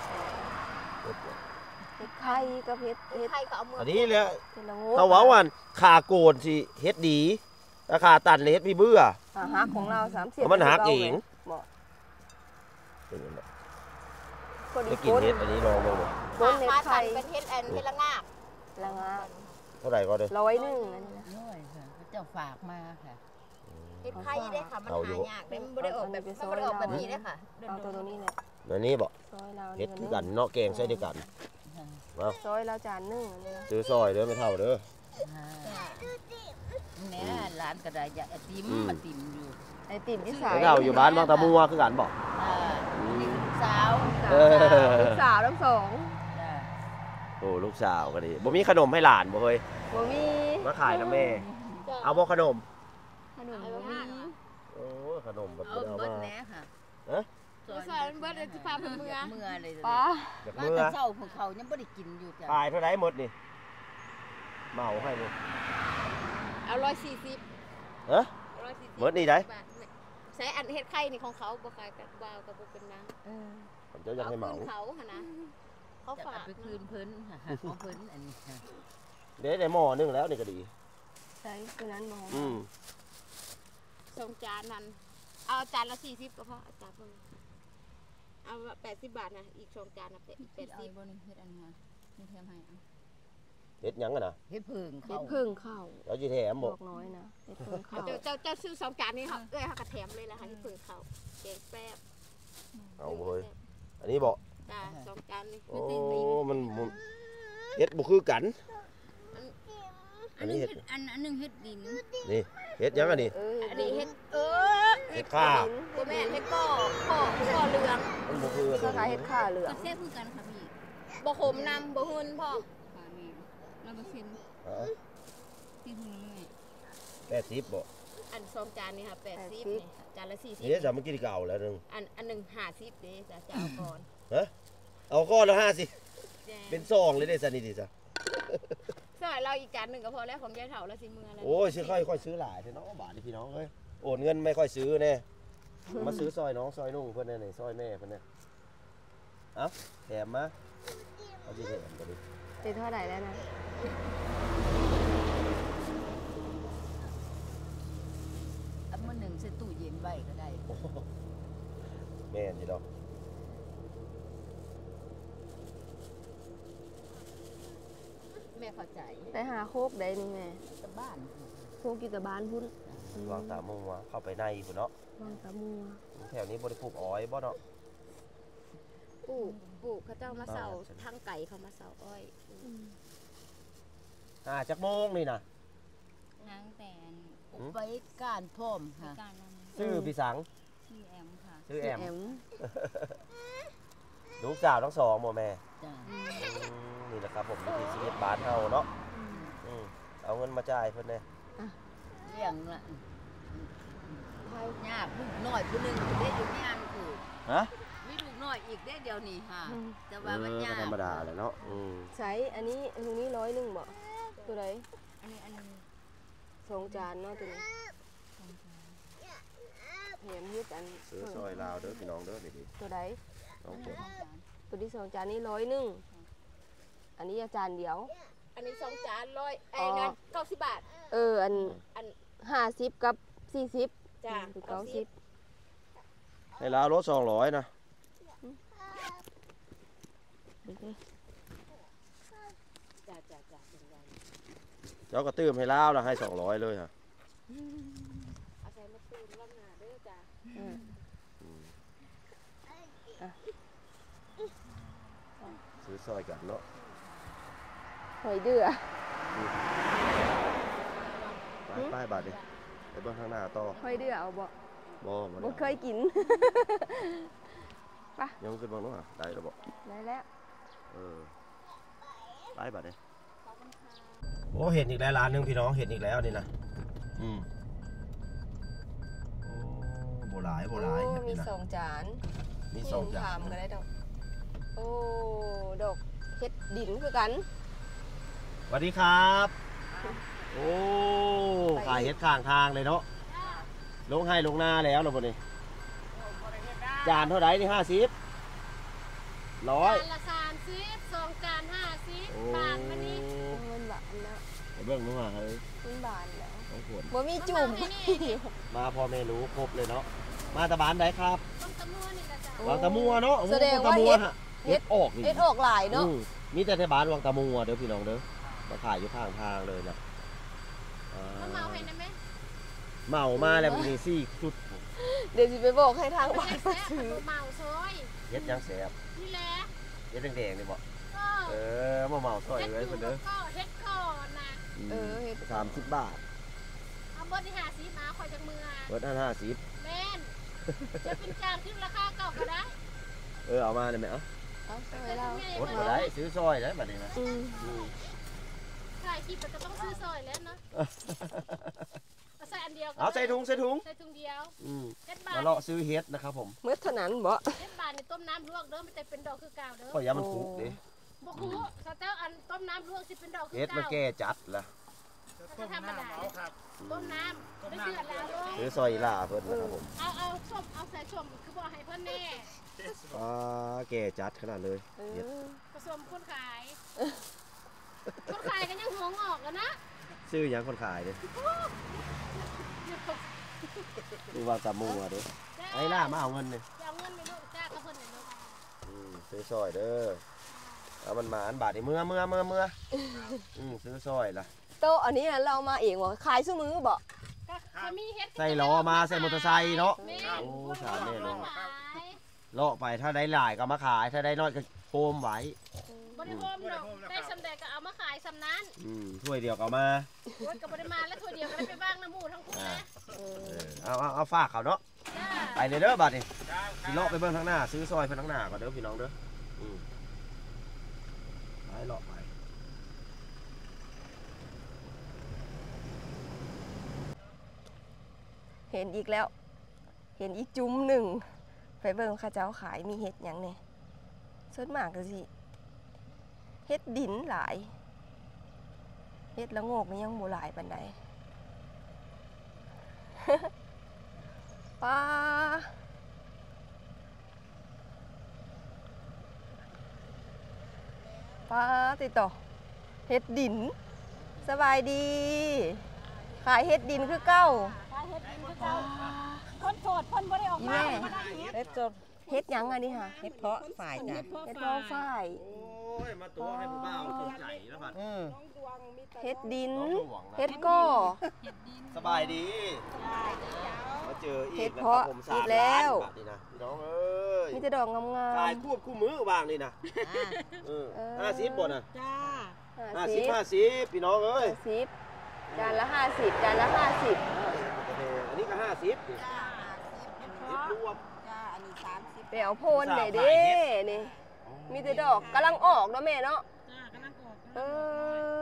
เฮ็ดไข่กับเฮ็ดเฮ็ดใครก็เอามืออันนี้เลยเฮ็ดละโงเขาว่าวันขาโกนสิเฮ็ดดีราคาตันเลยเฮ็ดพี่เบื่อหาฮักของเราสามสิบมันหักเองเหมาะเป็นยังไงพอดีได้กินคนเฮ็ดอันนี้ลองลองคนเฮ็ดไข่เป็นเฮ็ดแอนเฮ็ดละงาบละงาเท่าไหร่ก็ได้ร้อยหนึ่งอันนี้นะน้อยค่ะพระเจ้าฝากมาค่ะเฮ็ดไข่ได้ค่ะมันหายากมันบ่ได้ออกแบบมันบ่ได้ออกแบบนี้เลยค่ะเอาตัวนี้แหละอันนี้บอกซอยเราเฮ็ดคือกันเนาะแกงใส่ด้วยกันซอยเราจานหนึ่งอันนี้นะซื้อซอยเด้อไม่เท่าเด้อเนี่ยร้านกระไดจะไอติมมาติมอยู่ไอติมที่สาไม่ยเท่าอยู่บ้านบางตะมัวคือกันบอกอ่านี่สาวเออลูกสาวทั้งสองจ้าโอ้ลูกสาวก็ดีบ่มีขนมให้หลานบ่เฮ้ยบ่มีมาขายนะแม่ เอาบ่ขนมขนมบ่มีโอ้ขนมแบบเอาบ่ได้เอาเบิดมาแน่ค่ะเอ๊ะสอนเบิดเลยสิพาเพิ่นเมื่อเมื่อเลยป้าอยากมาเมื่อแต่เช้าพวกเขายังบ่ได้กินอยู่จ้ะขายเท่าไหร่หมดนี่เมาให้เลยเอาร้อยสี่สิบเอ๊ะร้อยสี่สิบหมดนี่ได้ใช้อันเฮ็ดไข่นี่ของเขาบ่ขายกับบ่าวกับบ่เป็นนางเออผมจะอยากให้เหมาคืนเขาหั่นนะเขาจะฝากเอาไปคืนเพิ่นเอาเพิ่นอันนี้เดี๋ยวได้หม้อนึงแล้วนี่ก็ดีใช่คือนั้นบ่อืมสองจานนั้นเอาจานละสี่สิบก็พออาจารย์เพิ่นเอาแปดสิบบาทนะอีกสองจานนะแปดเฮ็ดเอาสิบบ่นี่เฮ็ดอันนี้นี่แถมให้เอาเฮ็ดหยังกันนะเฮ็ดเพิ่งเฮ็เข้าดเพิ่งเข้าเราจะแถมดบ่อกน้อยนะเฮ็ดเพิ่งเข้าเจ้าเจ้าเจ้าซื้อสองจานนี้เขาเอ้ยเขากระแถมเลยละค่ะเฮ็ดเพิ่งเข้าแกงแซ่บเอาเว้ยอันนี้บ่จ้าสองจานนี่โอ้มันมันเฮ็ดบ่คือกันอันนึงเฮ็ดอันอันนึงเฮ็ดดินนี่เฮ็ดหยังอันนี้เอออันนี้เฮ็ดเออเฮ็ดข้าบ่แม่นเฮ็ดก่อก่อก่อเหลืองมันบ่คือคล้ายๆเฮ็ดข้าเหลือก็งแซ่บคือกันค่ะพี่บ่ขมนำบ่หืนพ่อค่ะแม่ร้อยเปอร์เซ็นต์ฮะที่หูเลยแปดสิบบ่อันสองจานนี่ค่ะแปดสิบนี่จานละสี่สิบนี่จะมากินเก่าแล้วนึงอันอันหนึ่งห้าสิบเด้จะจะเอาก่อนฮะเอาก้อนละห้าสิจ้ะเป็นซองเลยได้ซะนี่ดิจ้ะซอยเราอีกจานหนึ่งก็พอแล้วของยายเฒ่าแล้วสิมือแล้วโอ้ยซื้อค่อยค่อยซื้อหลายเถอะเนาะบาทนี่พี่น้องเอ้ยโอนเงินไม่ค่อยซื้อแน่มาซื้อซอยน้องซอยนุ่งเพิ่นแน่นี่ซอยแม่เพิ่นแน่เอ้าแถมมาเอาสิแถมก็ดิติดเท่าไหร่แล้วนะอันมื้อหนึ่งใส่ตู้เย็นไว้ก็ได้แม่นอยู่ดอกแม่เข้าใจไปหาโคกได้นี่แม่กับบ้านโคกกิตบ้านพุ่นวางตามมุงว่าเข้าไปในพุ่นเนาะวางตามัวแถวนี้บ่ได้ปลูกอ้อยบ่เนาะปลูกปลูกเขาเจ้ามาเสาทางไก่เขามาเสาอ้อยหาจักโมงนี่น่ะนางแต่นไปก้านพร้อมค่ะการนั้นซื้อพี่สังชื่อแอมค่ะซื้อแอมแอมลูกสาวทั้งสองบ่แม่จ้ะอืมนี่แหละครับผมวิถีชีวิตบ้านเฮาเนาะอืมเอาเงินมาจ่ายเพิ่นแน่เลี้ยงละยากลูกน้อยผู้หนึงได้อยู่งานคือฮะมีลูกน้อยอีกได้เดียวนี่ค่ะแต่เอว่ามันอยากก็ธรรมดาแหละเนาะอืมใช้อันนี้อันนี้ร้อยหนึ่งบ่ตัวใดอันนี้อันนี้สองจานเนาะตัวนี้แถมยึดอันซื้อซอยลาวเด้อพี่น้องเด้อนี่ดิตัวใดน้องผมตัวที่สองจานนี้ร้อยหนึ่งอันนี้จานเดียวอันนี้สองจานร้อยไอ้นั่นเก้าสิบบาทเอออันอันห้าสิบกับสี่สิบจ้ะเก้าสิบให้ลาวรถสองร้อยนะจ้ะจ้ะจ้ะเป็นไงเจ้าก็ตื้มให้ลาวละให้สองร้อยเลยฮะเอาใส่มาตูนรอบหน้าเด้อจ้ะอืมซื้อซอยกันเนาะหอยเดือไปไปบาทดิไปเบิ่งข้างหน้าต่อหอยเดือเอาบ่บ่บ่บ่เคยกินยังขึ้นบ้างเนาะได้แล้วบ่ได้แล้วเออไปบาทดิโอ้เห็นอีกแล้วร้านหนึงพี่น้องเห็นอีกแล้วนี่นะอืมโอ้โบหลายโบหลายโอ้เห็นมีนี่นะสองจานมีสองจานทำก็ได้ดอกโอ้ดอกเฮ็ดดินคือกันสวัสดีครับ โอ้ขายเฮ็ดข้างทางเลยเนาะลงให้ลงหน้าแล้วเนาะบ่นี่จานเท่าไหร่นี่ห้าสิบร้อยจานละสามสิบสองจานห้าสิบโอ้บาทมานี่เงินบาทแล้วไปเบิ่งนู่นว่าเฮ้ยเงินบาทแล้วต้องขวดบ่มีจุ่มมาพอเมนูครบเลยเนาะมาตะบานได้ครับต้มตะมัวนี่ละจ้ะวังตะมัวเนาะแสดงว่าวัตะมัเฮ็ดฮะเฮ็ดออกนี่เฮ็ดออกหลายเนาะอืมมีแต่ในบ้านวังตะมัวเด้อพี่น้องเด้อมาขายอยู่ข้างทางเลยนะอ่มาเมาให้นะแม่เมามาแล้วมีสี่ชุดเดี๋ยวสิไปบอกให้ทางไม่บ้านได้มาแซ่ซื้อบเมาซอยเฮ็ดยังแสบนี่แหละเฮ็ดแดงๆนี่บ่ก็เออมาเมาซอยไว้เพิ่นเด้อก็เฮ็ดก่อนนะเออเฮ็ดสามสิบบาทเอาเบิร์ดที่หาซีมาคอยจากมือเบิดห้าสิบแม่นจะเป็นจานขึ้นราคาเก่าก็ได้เออเอามาได้ไหมเอ้าเอาซอยเราอดบ่ได้ซื้อซอยได้บัดนี้นะอืมอืมขายคลิปก็ต้องซื้อซอยแล้วนะเอาใส่อันเดียวก็เอาใส่ถุงใส่ถุงใส่ถุงเดียวอืมเฮ็ดบามาทเลาะซื้อเฮ็ดนะครับผมเมื่อเท่านั้นบ่เฮ็ดบาทในต้มน้ำลวกเด้อมันจะเป็นดอกคือเก่าเด้อก็ยามันคุกดิบ่คูถ้าเจ้าอันต้มน้ำลวกสิเป็นดอกคือเฮ็ดมันเก่าแก้จัดล่ะถ้าธรรมดาต้มน้ำไม่เดือดแล้วซื้อซอยอีหล่าเพิ่นนะครับผมเอาเอาส้มเอาใส่ส้มคือบอกให้เพิ่นแน่อ่าแก่จัดขนาดเลยเอเฮ็ดอผสมคนขายคนขายกันยังหัวงอกกันนะซื้อหยังคนขายเด้ดูว่าตามัวเด้ไอ้ล่ามาเอาเงินนี่จะเอาเงินไปลูกจ้ากับเพิ่นเลยลูกอืมซื้อซอยเด้อเอามันมาอันบาทนี่เมื่อเมื่อเมื่อเมื่ออืมซื้อซอยล่ะโตะอันนี้เรามาเองบ่ขายซุมื้อบ่ก็จะมีเฮ็ดใส่ล้อมาใส่มอเตอร์ไซค์เนาะแม่โอ้สามแม่เนาะขายเลาะไปถ้าได้หลายก็มาขายถ้าได้น้อยก็โคมไว้บริโภคดอกได้สำแดงก็เอามาขายสำนั้นอืมถ้วยเดียวก็เอามาโอ้ยกับบริมาแล้วถ้วยเดียวก็ได้ไปบ้างน้ำหมูทั้งคู่นะเออเอาเอาเอาฝากเขาเนาะจ้าไปเลยเด้อบัดนี้สิเลาะไปเบิ่งทางหน้าซื้อซอยเพิ่นทางหน้าก่อนเด้อพี่น้องเด้ออืมไปเลาะไปเห็นอีกแล้ว เห็นอีกจุ้มหนึ่งไปเบิ่งเขาเจ้าขายมีเห็ดหยังเนี่ยส่วนมากก็สิเห็ดดินหลายเห็ดละโงกมันยังบ่หลายปานใด ป้าป้าติดต่อเห็ดดินสบายดี ขายเห็ดดินคือเก้าขายเฮ็ดดินคือเก่าคนโสดคนบ่ได้ออกมาแม่บ่ได้เฮ็ดเฮ็ดจดเฮ็ดหยังอันนี้ค่ะเฮ็ดเพาะฝ่ายจ้ะเฮ็ดพ่อเฮ็ดฝ่าพอย ฝ้ายโอ้ยมาตัวให้ผู้บ่าวสนใจแล้วบัดอืมเฮ็ดดินน้องหลวงนะเฮ็ดก้อเฮ็ดดินสบายดีมาเจออีเฮ็กดนะเพาะครับผมสามอีกแล้ล้านวบาทนี่นะพี่น้องเอ้ยมีแต่ดอกงามขายควบคู่มือวางนี่นะอ่าเออเออห้าสิบบ่นะจ้าๆห้าห้าสิสิบบ ห้าสิบพี่น้องเอ้ยห้าสิบจานละห้าสิบจานละห้าสิบอันนี้ก็ห้าสิบนี่จ้าเฮ็ดรวมจ้าอันนี้สามสิบไปเอาโพนได้เด้นี่ มีแต่ดอกกำลังออกเนาะแม่เนาะจ้ากำลังออกเออ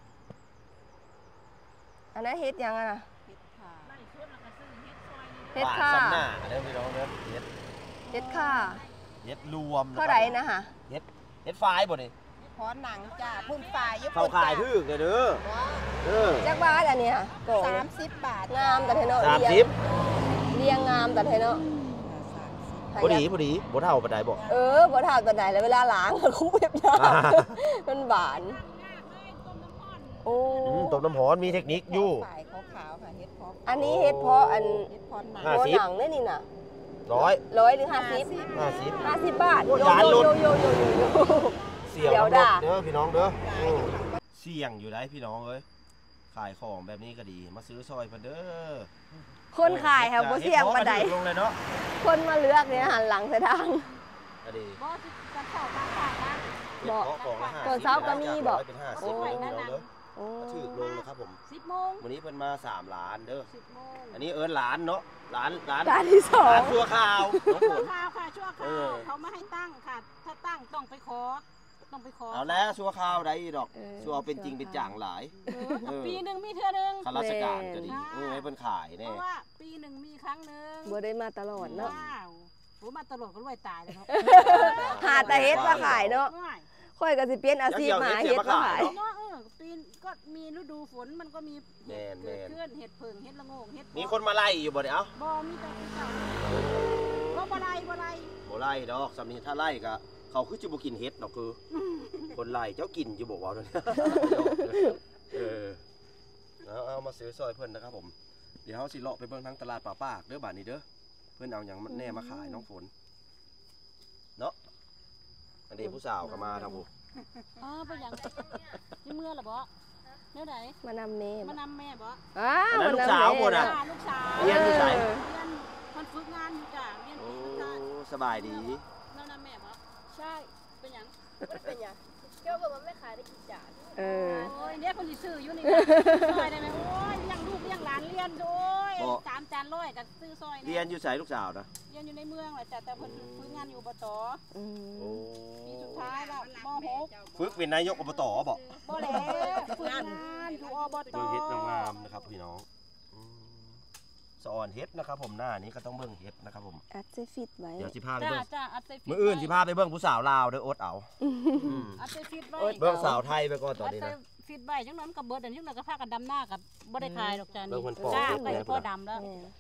อันนั้นเฮ็ดหยังอ่ะเฮ็ดค่ะไล่ชุดแล้วก็ซื้อเฮ็ดซอยนี่เฮ็ดหวานค่ะซ้ำหน้าเด้อพี่น้องเด้อเฮ็ดเฮ็ดค่ะเฮ็ดรวมเท่าไหร่นะฮะเฮ็ดเฮ็ดฝ่ายบ่นี่พอหนังจ้าพุ่นฝ่ายญี่เขาปุ่นขายถึกเลยเด้อเออจักบาทอันนี้ค่ะกล่องสามสิบบาทงามแต่เทเนาะสามเรีสิยบงเรียงงามแต่เทเนาะสามสิบพอดีพอดีบ่เท่าปานใดบ่เออบ่ทาตัวไหนแล้วเวลาล้าง คุ้มเว็บยาอ่ามันหวาน โอ้อืมต้มน้ำร้อนมีเทคนิคอยู่ฝ่ายขาวๆค่ะเฮ็ดเพาะอันนี้เฮ็ดเพาะอันเฮ็ดเพาะหนังห้าโบสิบหนังเนี่ยนี่น่ะร้อยร้อยหรือห้าสิบห้าสิบห้าสิบบาทโอ้โยยานโยลุ้นโยโยโยโยโยเสี่ยงเดี๋ยวกับรถด่าเด้อพี่น้องเด้ออืมเสี่ยงอยู่ได้พี่น้องเอ้ยขายของแบบนี้ก็ดีมาซื้อซอยเพิ่นเด้อคนขายค่ะบ่เสี่ยงปานใดเฮ็พาะกระกลงเลยเนาะคนมาเลือกเนี่ยหันหลังใส่ทางก็ดีบ่สิกันเข้าบางฝากนะเฮ็ดเพาะของละห้าสิบตัวเช้าก็มีบ่จากร้อยเป็นห้าสิบเลยพี่น้องเด้อโอ้มาถือลงนะครับผมสิบโมงวันนี้เพิ่นมาสามล้านเด้อสิบโมงอันนี้เอิ้นหลานเนาะหลานหลานจานที่สอหลาง นชั่วคราวน้องฝชั่วน คราวค่ะชั่วคเอราวอเขาไม่ให้ตั้งค่ะ ถ้าตั้งต้องไปขอ ต้องไปขอเอาแล้วชั่วคราวได้ดอกชั่วเป็นจริงเป็นจังหลายเออปีหนึ่งมีเทื่อหนึงข้าราชการก็ดีเออให้เพิ่นขายเพแน่ราะว่าปีหนึ่งมีครั้งหนึ่งบ่ได้มาตลอดเนาะว้าวโหมาตลอดก็รวยตายเลยเนาะหาแต่เฮ็ดมาขายเนาะง่ายค่อยก็สิเปลี่ยนอาชีพมาเฮ็ดมาขายเนาะเออปีนก็มีฤดูฝนมันก็มีแม่เห็ดนเกิดขึ้นเห็ดเผิงเห็ดละโงงเห็ดมีคนมาไล่อยู่บ่เนี่ยเอ้าบ่มีแต่ที่เก่าก็บ่ไล่บ่ไล่บ่ไล่ดอกสำนี้ถ้าไล่ก็เขาคือจะบ่กินเฮ็ดดอกคือ คนไล่เจ้ากินอยู่บอกว่าเนี่ยเออเอาเอามาซื้อซอยเพิ่นนะครับผมเดี๋ยวเฮาสิเลาะไปเบิ่งทางตลาดป่าปากเด้อบัดนี้เด้อเพิ่นเอาหยังแน่มาขายน้องฝนเนาะอันนี้ผู้สาวก็มาทางผู้อ๋อเป็นหยังที่เมื่อล่ะบ่แนวใดมานำแม่มานำแม่บ่อ้าอันวนั้นลูกสาวบ่น่ะจ้าลูกสาวเรียนอยู่ไสเรียนมันฝึกงานอยู่จ้ะเรียนโอ้ฝึกงานสบายดีแล้วนำแม่บ่ใช่เป็นหยังเป็นหยังเจ้าบอกว่าไม่ขายได้กี่จานเออโอ้ยเนี่ยคนสิซื้ออยู่นี่ซอยได้ไหมโอ้ยเลี้ยงลูกเลี้ยงหลานเรียนโอ้ยสามจานร้อยก็ซื้อซอยเรียนอยู่ไสลูกสาวนะเรียนอยู่ในเมืองแหละจ้ะแต่เพิ่นฝึกงานอยู่อบตอืมโอ้ปีสุดท้ายแล้วม .หกฝึกเป็นนายกอบตบ่บ่แล้วฝึกงานอยู่อบตเบิ่งเฮ็ดงามๆนะครับพี่น้องอืมสอนเฮ็ดนะครับผมหน้านี้ก็ต้องเบิ่งเฮ็ดนะครับผมอัดเซฟิตไว้เดี๋ยวสิพาไปจ้าเบิ่งจ้าอัดใส่ฟิตมื้ออื่นสิพาไปเบิ่งผู้สาวลาวเด้ออดเอาอืมอัดใส่ฟิตไว้เบิ่งสาวไทยไปก่อนตอนอัดนี้ใส่นะฟิตไว้จังนั้นก็เบิดอันจังนั้นก็พากันดำหน้ากับบ่ได้ขายดอกจ้าเบิ่นี่งเพิ่นปอกจ้าเบิ่งไปแม่พอดำแล้วแม่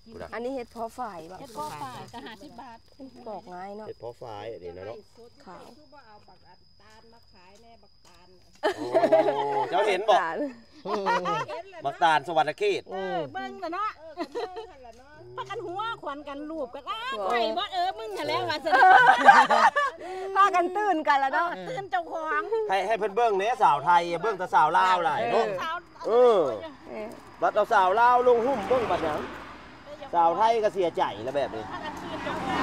กินอันนี้เฮ็ดเพอฝ่ายบ่เฮ็ดก็ฝ่ายก็ห้าสิบบาทปอกง่ายเนาะเห็ดเพาะฝ้ายอันนี้นะเนาะขาวคือบ่เอาบักอัดตาลมาขายแน่บักตาลน่ะโอ้เจ้าเห็นบอกตาลเห็นแล้วมักตาลสวรรณเขตเออเบิ่งแล้วเนาะเออก็เบิ่งหั่นล่ะเนาะพากันหัวขวัญกันรูปกันอ้าไปบ่เออมึงหั่นแล้วว่าซั่นพากันตื่นกันแล้วเนาะตื่นเจ้าของให้ให้เพิ่นเบิ่งเนี่ยสาวไทยเบิ่งแต่สาวลาวหลายเนาะสาวเออ บัดเอาสาวลาวลงหุ่มเบิ่งบัดหยังสาวไทยก็เสียใจแล้วแบบนี้พากันตื่นเจ้าของ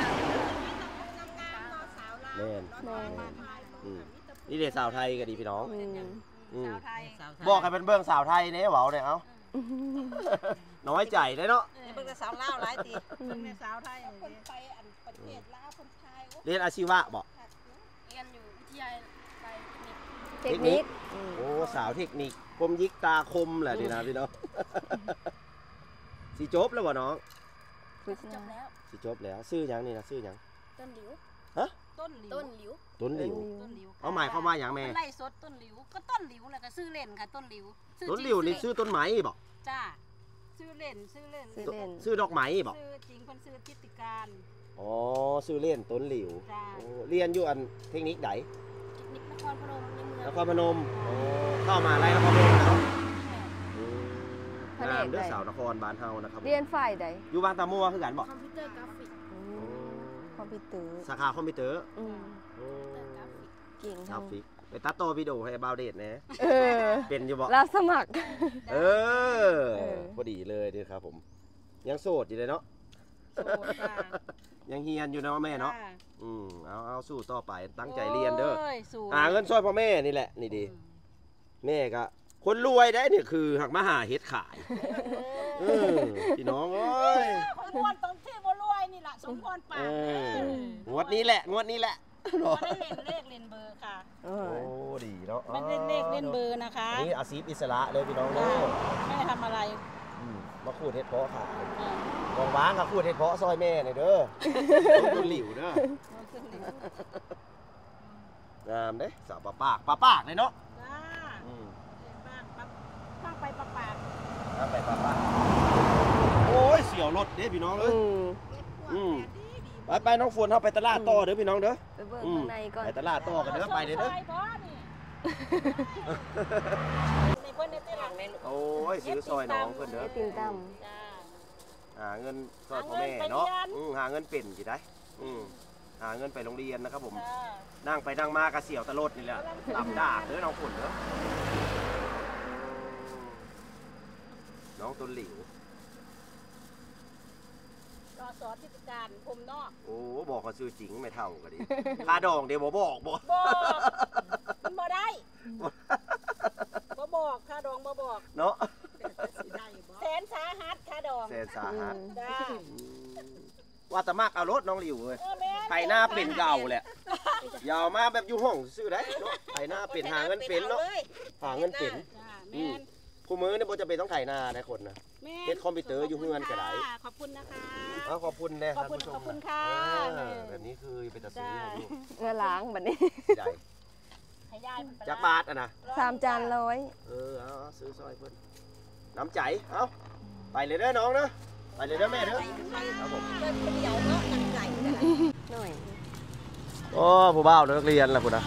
แม่นแม่อืมนี่เด้สาวไทยก็ดีพี่น้องอืมอืมสาวไทยบอกให้เพิ่นเบิ่งสาวไทยเนี่ยเว้าเนี่ยเอ้า น้อยใจเลยเนาะเบิ่งแต่สาวลาวหลายติเบิ่งแต่สาวไทยเพิ่นไปอันประเทศลาวเพิ่นทายโอ้เรียนอาชีวะบ่เรียนอยู่วิทยาลัยเทคนิคโอ้สาวเทคนิคคมยิกตาคมแหละดีนะพี่น้อง สิจบแล้วบ่น้องฝึกจบแล้วสิจบแล้วซื้อหยังนี่นะซื้อหยังต้นหลิวฮะต้นหลิวต้นหลิวต้นหลิวต้นหลิวเอาหมายเข้ามว่าหยังแม่ไล่สดต้นหลิวก็ต้นหลิวแหละก็ซื้อเล่นค่ะต้นหลิวซื้อต้นหลิวนี่จริงซื้อต้นไม้บ่จ้าซื้อเล่นซื้อเล่นซื้อเล่นซื้อดอกไม้บ่ซื้อจริงเพิ่นซื้อทิติการอ๋อซื้อเล่นต้นหลิวจ้าโอ้เรียนอยู่อันเทคนิคใดกิจนิกนครพนมในเมืองนครพนมโอ้เข้ามาอะไรนครพนมเนาะอืมแผนกงามเด้อใดสาวนครบ้านเฮานะครับเรียนฝ่ายใดอยู่บางตามัวคือกันบ่คอมพิวเตอร์กราฟิกอืมคอมพิวเตอร์สาขาคอมพิวเตอร์อืมโอ้เก่งกทั้ราง ฟิกไปตัดต่อวิดีโอให้บาวเดทนะเออเป็นอยู่บ่รับสมัครเออเออพอดีเลยเด้อครับผม ยังโสดอยู่เลยเนาะโสดค่ะยังเฮียนอยู่เนาะแม่เนาะจ้อืมเอาเอาสู้ต่อไปตั้งใจเรียนเด้อโยสู้หาเงินช่วยพ่อแม่นี่แหละนี่ดีแม่ก็คนรวยได้เนี่ยคือหักมาหาเฮ็ดขายเออพี่น้องเอ้ยคนรวยตรงที่บ่รวยนี่ล่ะสมพรปาเอกเด้องวดนี้แหละงวดนี้แหละบ่ได้เล่นเลขเล่นเบอร์ค่ะเอโอ้อดีเนาะมันเล่นเลขเล่นเบอร์นะคะอันนี้อาชีพอิสระเลยพี่น้องเด้จ้าอแม่ทำอะไรอืมมาขูดเฮ็ดเพาะขายอ่าว่างๆก็ขูดเฮ็ดเพาะซอยแม่หน่อยเด้อต้นหลิวเด้อ งามเด้สาวปลาปากปลาปากเลยเนาะจ้าอืมเล่นบ้างปั๊บข้างไปปะปากงามไปปลาปากโอ้ยเสียวรถเด้พี่น้องเอ้อืยมอืมไปไปน้องฝนเฮาไปตลาดต่อเด้อพี่น้องเด้อไปเบิ่งอืมข้างในก่อนไปตลาดต่อกันเด้อไปเด้อเด้อซอยบ่นี่ในเพิ่นในตลาดแม่นโอ้ยซื้อซอยน้องเพิ่นเด้อไอติมตั้มจ้าหาเงินซอยพ่อแม่หาเงินไปเนาะเรียนอืมหาเงินเป็นสิได้อืมหาเงินไปโรงเรียนนะครับผมจ้านั่งไปนั่งมากระเสี่ยวตะลดนี่แหละตับด่าเด้อน้องฝนเด้อน้องต้นหลิวรอสอนทิศการผมนอกโอ้บอกเขาซื้อจริงไม่เท่ากันดิ ค่าดองเดี๋ยวบ่บอกบ่บอกมันบ่ได้บ่บอกค่าดองบ่บอกเนาะแสนสาหัสค่าดองแสนสาหัสจ้าว่าแต่มากเอารถน้องหลิวเลยเออแม่นไถหน้าเป็นเก่าแหละอยาวมาแบบอยู่ห้องซื้อได้เนาะไถหน้าเป็นหาเงินเป็นเนาะหาเงินเป็นจ้าแม่นคู่มือเนี่ยบ่จะเป็นต้องไถหน้าได้คนนะแม่นเฮ็ดคอมพิวเตอร์อยู่เฮือนก็ได้ขอบคุณนะคะเอาขอบคุณแน่ขอบคุณท่านผู้ชมขอบคุณค่ะอ่าแบบนี้คือเป็นตะซื้อให้ลูกเงินล้างแบบนี้ใหญ่ให้ยายมันไปจักบาทอ่ะนะสามจานร้อยเออเอาเอาซื้อซอยเพิ่นน้ำใจเอาไปเลยเด้อน้องเด้อไปเลยเด้อแม่เด้อครับผมหน่อยโอ้ผู้บ่าวนักเรียนล่ะพุ่นนะ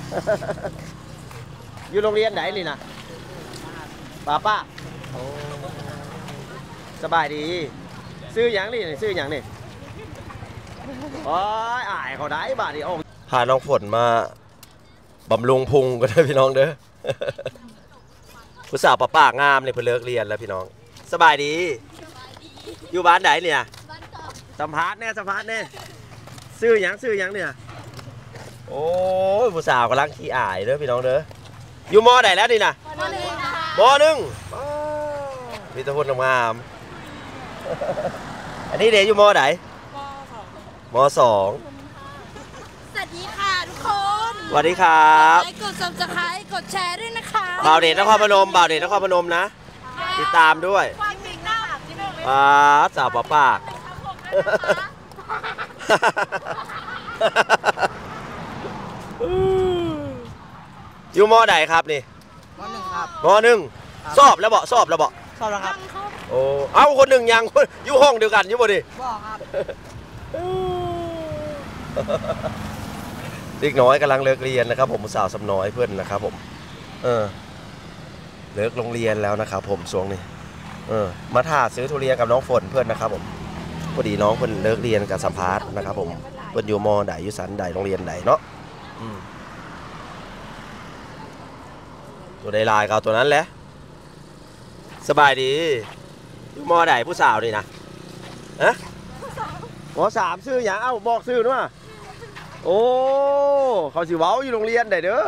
อยู่โรงเรียนไหนนี่นะป้าป้าโอ้สบายดี ซื้อหยังนี่ซื้อหยังนี่โอ้ยอายเขาได้บาทดิโอ้พาน้องฝนมาบำรุงพุงกันนะพี่น้องเด้อ ผู้สาวป้าป้างามเลยเพิ่นเลิกเรียนแล้วพี่น้องสบายดี อยู่บ้านไหนเนี่ยสัมภาษณ์แน่สัมภาษณ์แน่ซื้อหยังซื้อหยังเนี่ยโอ้ยผู้สาวกำลังขี้อายเด้อพี่น้องเด้ออยู่มอไหนแล้วนี่นะมอหนึ่งมีแต่คนงามอันนี้เด็กอยู่มอไหนมอสองสวัสดีค่ะทุกคนสวัสดีครับไลค์กด ซับสไครบ์ กดแชร์ด้วยนะคะบ่าวเดชนครพนมบ่าวเดชนครพนมนะติดตามด้วยความจริงน่ารักที่สุดป้าสาวป้าปาก อยู่มอไหนครับนี่วันหนึ่งครับมอหนึ่งสอบแล้วบ่สอบแล้วบ่เข้าแล้วครับโอ้เอาคนหนึ่งยังอยู่ห้องเดียวกันอยู่บ่ดิบอกครับเด็กน้อยกำลังเลิกเรียนนะครับผมสาวสำน้อยเพื่อนนะครับผมเออเลิกโรงเรียนแล้วนะครับผมช่วงนี้เออมาถ่าซื้อทุเรียนกับน้องฝนเพื่อนนะครับผมพอดีน้องเพื่อนเลิกเรียนกับสัมภาษณ์นะครับผมเพื่อนอยู่มอใดอยู่สันใดโรงเรียนใดเนาะตัวใดลายเขาตัวนั้นแหละสบายดีอยู่มอใดผู้สาวนี่นะฮะมอสามซื้ออย่างเอ้าบอกซื้อด้วยโอ้เขาสิเว้าอยู่โรงเรียนได้เด้อ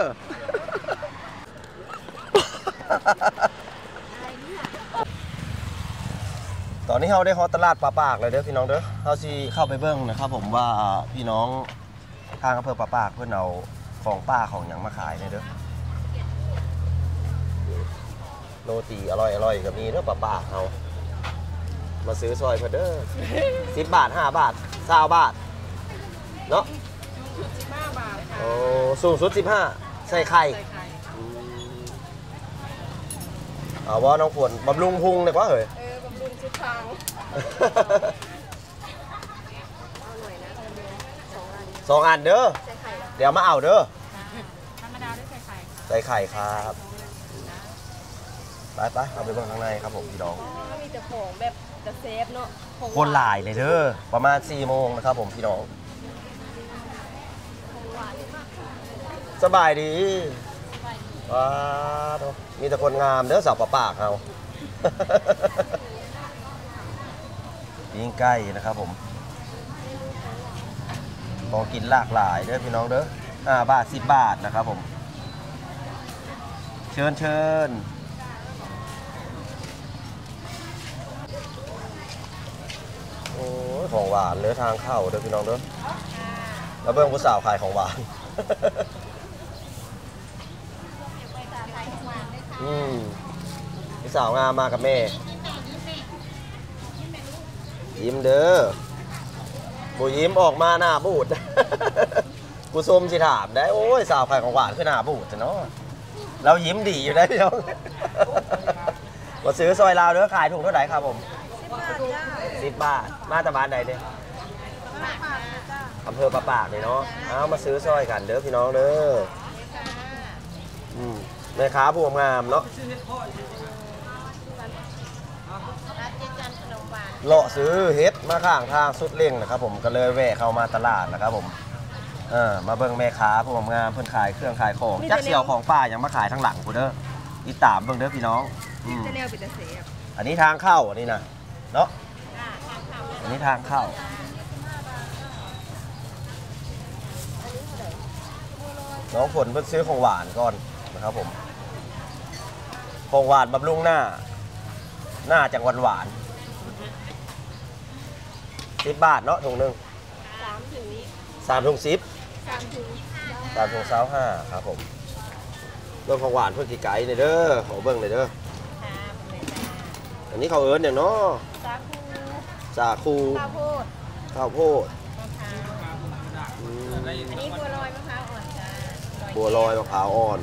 ตอนนี้เราได้ฮอตตลาดปลาปากเลยเด้อพี่น้องเด้อเราสิเข้าไปเบิ้งนะครับผมว่าพี่น้องทางอำเภอปลาปากเพื่อนเอาของป้าของอย่างมาขายเนี่ยเด้อโรตีอร่อยอร่อยกับมีเด้อปลาปากเอามาซื้อซอยเพื่อเด้อสิบบาทห้าบาทสามบาทเนาะโอ้สูงสุดสิบห้าใส่ไข่เอาว่าน้องฝนบำรุงพุงเลยกว่าเหรอเออบำรุงชุดทางเอาหน่อยนะสองอันสองอันเด้อใส่ไข่แล้วเดี๋ยวมาเอาเด้อธรรมดาได้ใส่ไข่ใส่ไข่ครับไปไปเอาไปเบิ่งข้างในครับผมพี่น้องก็มีแต่ของแบบจะเซฟเนาะของคนหลายเลยเด้อประมาณสี่โมงนะครับผมพี่น้องสบายดีว้าวมีแต่คนงามเด้อสาวปะปากเอายิงใกล้นะครับผมของกินหลากหลายเด้อพี่น้องเด้ออ่าบาทสิบบาทนะครับผมเชิญเชิญโอ้ยของหวานเนื้อทางเข้าเด้อพี่น้องเด้อแล้วเบิ่งผู้สาวขายของหวานอืมพี่สาวงามมากับแม่ยิ้มเด้อบูยิ้มออกมาหน้าบูดกูส้มสิถามได้โอ้ยสาวขายของหวานคือหน้าบูดจ้ะเนาะเรายิ้มดีอยู่ได้พี่น้องมาซื้อซอยลาวเด้อขายถูกเท่าไหร่ครับผมสิบบาทมาจากบ้านใดเด้ออำเภอปะปากเลยเนาะเอามาซื้อซอยกันเด้อพี่น้องเด้ออืมแม่ค้าผู้งามเนาะเลาะซื้อเฮ็ดมาข้างทางสุดเล่งนะครับผมก็เลยแวะเข้ามาตลาดนะครับผมเออมาเบิ่งแม่ค้าผู้งามเพิ่นขายเครื่องขายของจักเสี่ยวของป้ายังมาขายทางหลังกูเด้อติดตามเบิ่งเด้อพี่น้องอืมจะแนวเป็นจะเซฟอันนี้ทางเข้าอันนี้นะเนาะอันนี้ทางเข้าน้องฝนเพิ่งซื้อของหวานก่อนนะครับผมของหวานบำรุงหน้าหน้าจากหวานหวานสิบบาทเนาะถุงหนึ่งสามถึงนี้สามถุงสิบสามถึงสามถุงเช้าห้าครับผมเบิ่งของหวานเพื่อกี่ไก่เลยเด้อขอเบิ่งเลยเด้ออันนี้เขาเอิ้นอย่างเนาะสาคูสาคูข้าวโพดข้าวโพดอืมอันนี้บัวลอยมะพร้าวอ่อนจ้าบัวลอยมะพร้าวอ่อน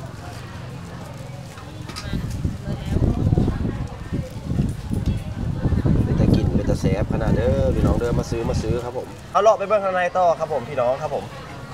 เป็นตะกินเป็นตะแซบขนาดเด้อพี่น้องเด้อมาซื้อมาซื้อครับผมเอาเลาะไปเบิ่งข้างในต่อครับผมพี่น้องครับผม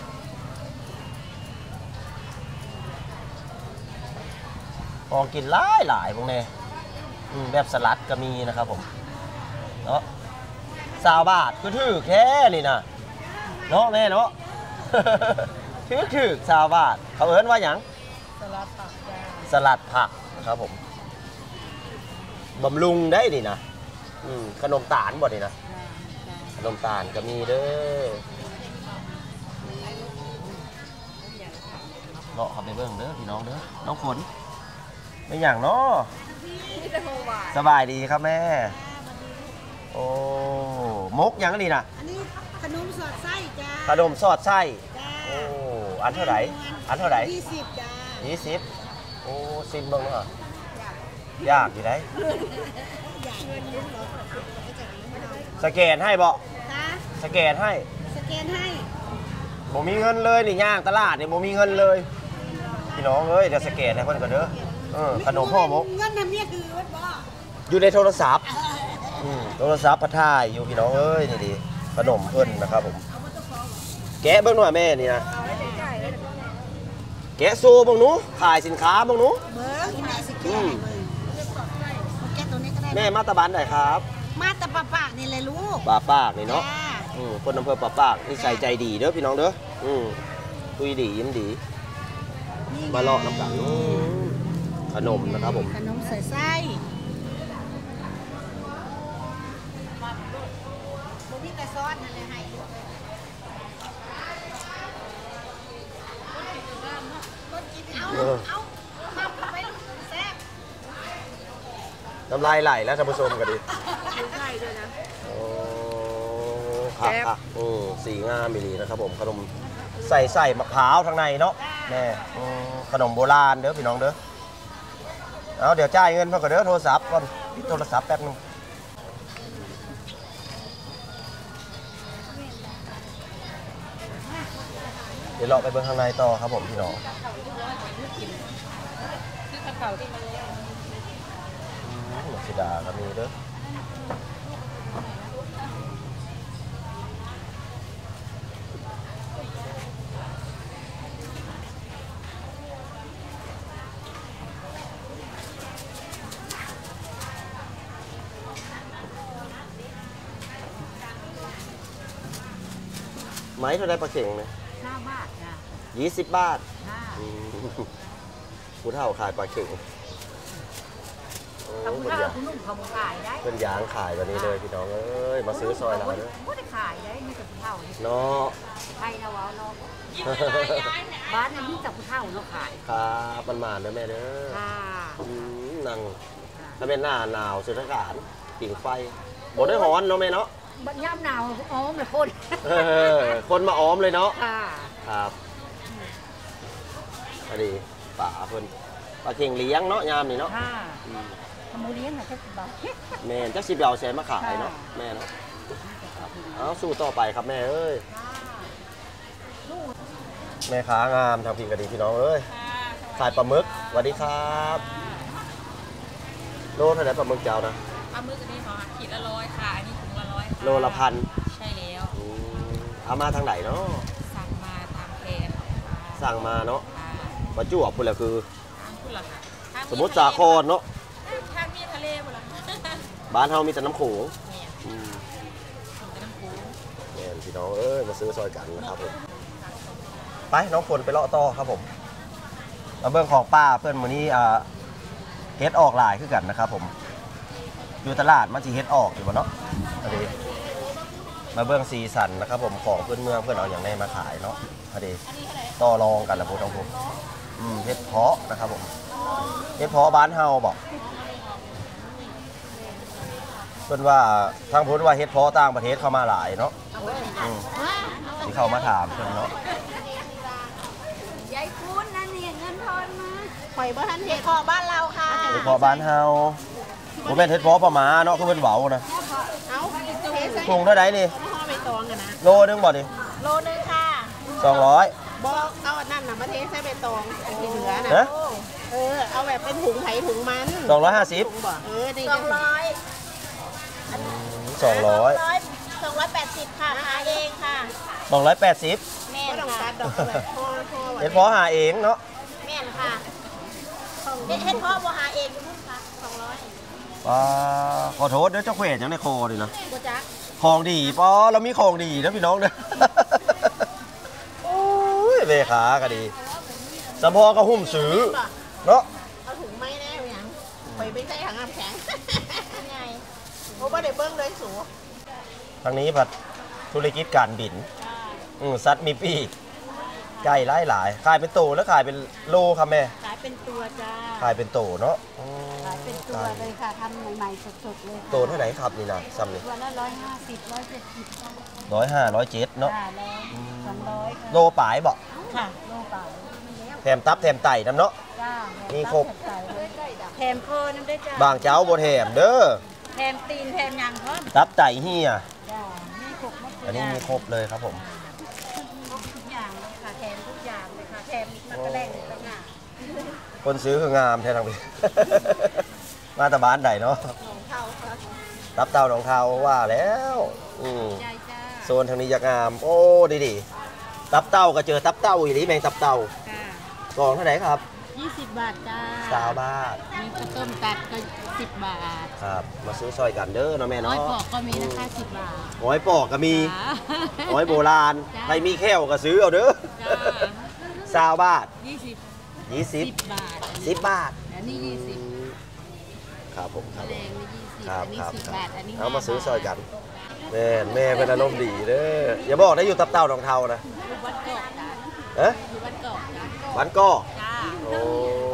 ของกินหลายหลายพวกนี้อืมแบบสลัดก็มีนะครับผมเนาะสาวบาทคือถือแค่นี่นะเนาะแม่เนาะ ถือถือสาวบาทเขาเอิ้นว่าอย่างสลัดผักจ้าสลัดผักนะครับผมบำรุงได้ดินะอืมขนมตาลบ่ดินะขนมตาลก็มีเด้อเลาะเข้าไปเบิ่งเด้อพี่น้องเด้อน้องฝนไม่อย่างเนาะนี่จะของหวานสบายดีครับแม่โอ้มกอย่างนี้นะอันนี้ขนมสอดไส้จ้าขนมสอดไส้จ้าโอ้อันเท่าไหร่อันเท่าไหร่ยี่สิบจ้ายี่สิบโอ้ซิมเบิ่งเนาะยากอยู่ได้อย่างเงินนิดหน่อยก็จะให้เราสแกนให้บ่จ้าสแกนให้สแกนให้บ่มีเงินเลยนี่ย่างตลาดนี่บ่มีเงินเลยพี่น้องเอ้ยเดี๋ยวสแกนให้เพิ่นก่อนเด้อเออขนมพ่อมกเงินทำเนี่ยคือวัดบ่อยู่ในโทรศัพท์อืมโทรศัพท์พัดถ่ายอยู่พี่น้องเอ้ยนี่ดิขนมเพิ่นนะครับผมแกะเบิ่งหน่อยแม่นี่นะแกะโซ่เบิ่งหนูขายสินค้าเบิ่งหนูเบิ้งอีแม่สิอืแก้มให้เบิ้งแก้ตัวนี้ก็ได้แม่มาตะบันไหนครับมาแต่ปะปะนี่เลยลูกป่าปากนี่เนาะจ้าอืมคนอำเภอป่าปากนี่ใส่ใจดีเด้อพี่น้องเด้ออืมคุยดียิ้มดีนี่ไงมาเลาะน้ำกันอืมขนมนะครับผมขนมใส่ไส้บ่มีแต่ซอสนั่นเลยให้ลูกเอาเออเอามาไปแซ่บน้ำลายไหลแล้วท่านผู้ชมกันดิใช่ด้วยนะโอ้ค่ะแซ่บค่ะอืมสีงามมีดีนะครับผมขนมใส่ใส่มะพร้าวทางในเนาะแม่อืมขนมโบราณเด้อพี่น้องเด้อเอาเดี๋ยวจ่ายเงินมาก่อนเด้อโทรศัพท์ก่อนปิดโทรศัพท์แป๊บนึงเดี๋ยวเราไปเบิ่งข้างในต่อครับผมพี่น้องอืมหมดสิดาก็มีเด้อไม้เท่าไรปลาเข่งเนี่ยห้าบาทจ้ะยี่สิบบาทห้าอืมผู้เฒ่าขายปลาเข่งโอ้ถ้าคุณเป็นางถ้ายคุณนุ่มเขาบ่ขายได้เป็นยางขายแบบนี้เลยพี่น้องเอ้ย มาซื้อซอยเราเด้อบ่ได้ขายได้มีแต่ผู้เฒ่านี่เนาะใครนะวะเนาะบ้านนั้นมีแต่ผู้เฒ่าเนาะขายครับมันมาเด้อแม่เด้อค่ะอืมนั่งถ้าเป็นหน้าหนาวเทศกาลปิ่งไฟบ่ได้ฮ้อนเนาะแม่เนาะบัดยามหนาวอ๋อไม่คนเออคนมาอ้อมเลยเนาะค่ะครับอันนี้ป่าเพิ่นปลาเข่งเลี้ยงเนาะยามนี่เนาะค่ะอืมทำโมเลี้ยงน่ะจักสิบบาทแม่นจักสิบเอาแสนมาขายเนาะค่ะแม่เนาะครับเอาสู้ต่อไปครับแม่เอ้ย แม่ค้างามทางพี่กะดีพี่น้องเอ้ยขายปลาหมึกสวัสดีครับโลเท่าไหร่ปลาหมึกเจ้านะปลาหมึกอันนี้เหรอคะขีดละร้อยค่ะ อันนี้ถุงละร้อยค่ะโลละพันใช่แล้วอืมเอามาทางไหนเนาะสั่งมาตามเพจค่ะสั่งมาเนาะค่ะประจวบพุ่นแหละคือทางคุณเหรอคะถ้สมุทรสาครเนาะถ้ามีทะเลหมดละบ้านเฮามีแต่น้ำโขงเนี่ยอืมถุงกระน้ำปูแม่นพี่น้องเอ้ยมาซื้อซอยกันนะครับผมไปน้องฝนไปเลาะต่อครับผมมาเบิ่งของป้าเพื่อนมื้อนี้อ่าเฮ็ดออกหลายคือกันนะครับผมอยู่ตลาดมันสิเฮ็ดออกอยู่บ่เนาะอันนี้มาเบิ่งสีสันนะครับผมของเพื่อนเมืองเพื่อนเอาอย่างไหนมาขายเนาะอันนี้ต่อรองกันละพูดตรงผมอืมเฮ็ดเพาะนะครับผมเฮ็ดเพาะบ้านเฮาบอกเพื่อนว่าทางพูดว่าเฮ็ดเพาะต่างประเทศเข้ามาหลายเนาะอืมที่เข้ามาถามเพื่อนเนาะยายคุณนั่นนี่เงินทอนมาข่อยบ่ทันเฮ็ดพอบ้านเราค่ะเฮ็ดเพาะบ้านเฮาบ่แม่นเฮ็ดเพาะปลาหมาเนาะคือเพิ่นเว้านะเอาเทใส่ถุงเท่าใดนี่ห่อใบตองกันนะโลนึงบ่นี่โลนึงค่ะสองร้อยบอกเอาอันนั้นน่ะมาเทใส่ใบตองอันที่เหลือน่ะฮะเออเอาแบบเป็นถุงไผถุงมันสองร้อยห้าสิบถุงบ่เออนี่สองร้อยสองร้อยสองร้อยแปดสิบค่ะหาเองค่ะสองร้อยแปดสิบแม่ก็นต้องค่ะตัดดอกแบบห่อห่อไว้เฮ็ดเพาะหาเองเนาะแม่นค่ะเฮ็ดเฮ็ดพ่อบ่หาเองอยู่พุ่นค่ะสองร้อยป้าขอโทษเด้อเจ้าแขวดจังในคอดินะบ่จักของดีป้อเรามีของดีนะพี่น้องเด้อ โอ้ยเลขาก็ดีสำพอก็หุ่มซื้อเนาะเอาถุงไม้แน่เอาหยังข่อยไม่ใช่ถังน้ำแข็งไงโอ้บ่ได้เบิ่งเลยสูทางนี้ผัดธุรกิจการบินอืมซัดมีปีกไก่หลายหลายๆขายเป็นโตแล้วขายเป็นโลครับแม่ขายเป็นตัวจ้าขายเป็นโตเนาะอืมขายเป็นตัวเลยค่ะทำใหม่ๆสดๆเลยค่ะโตเท่าไหร่ครับนี่นะซ้ำนี่ตัวละร้อยห้าสิบร้อยเจ็ดสิบร้อยห้าร้อยเจ็ดเนาะจ้าแล้วสองร้อยค่ะโลปลายบอกค่ะโลเปล่าแถมตับแถมไตน้ำเนาะจ้ามีครบแถมโคน้ำได้จ้าบางเจ้าบแถมเด้อแถมตีนแถมยางพร้อมตับไตเฮียจ้ามีครบหมดทุกอันนี้มีครบเลยครับผมทุกอย่างเลยค่ะแถมทุกอย่างเลยค่ะแถมนักแสดงต่างหากคนซื้อคืองามแท้ทางพี่ มาตะบ้านใดเนาะจตับเต่าหนองเทาว่าแล้วอืมใจจ้าโซนทางนี้อยากงามโอ้ดีดีตับเต่าก็เจอตับเต่าอีหลีแมงตับเต่าค่ะกล่องเท่าไหร่ครับยี่สิบบาทจ้าสาวบาทมีข้าวต้มตัดก็สิบบาทครับมาซื้อซอยกันเด้อเนาะแม่ร้อยเนาะปอกก็มีนะคะสิบบาทหอยปอกก็มีจ้าหอยโบราณจ้าใครมีแค่วก็ซื้อเอาเด้อจ้าสาวบาทยี่สิบยี่สิบสิบบาทสิบบาทอันนี้ยี่สิบครับผมครับแดงนี่ยี่สิบครับอันนี้ครับสิบบาทอันนี้เอามาซื้อห้ซอยกัน แม่แม่เป็นอารมณ์ดีเด้ออย่าบอกนะอยู่ตับเต่าหนองเทานะอยู่วัดเกาะจ้าเอ๊ะอยู่วัดเกาะจ้าวันก็จ้าโอ้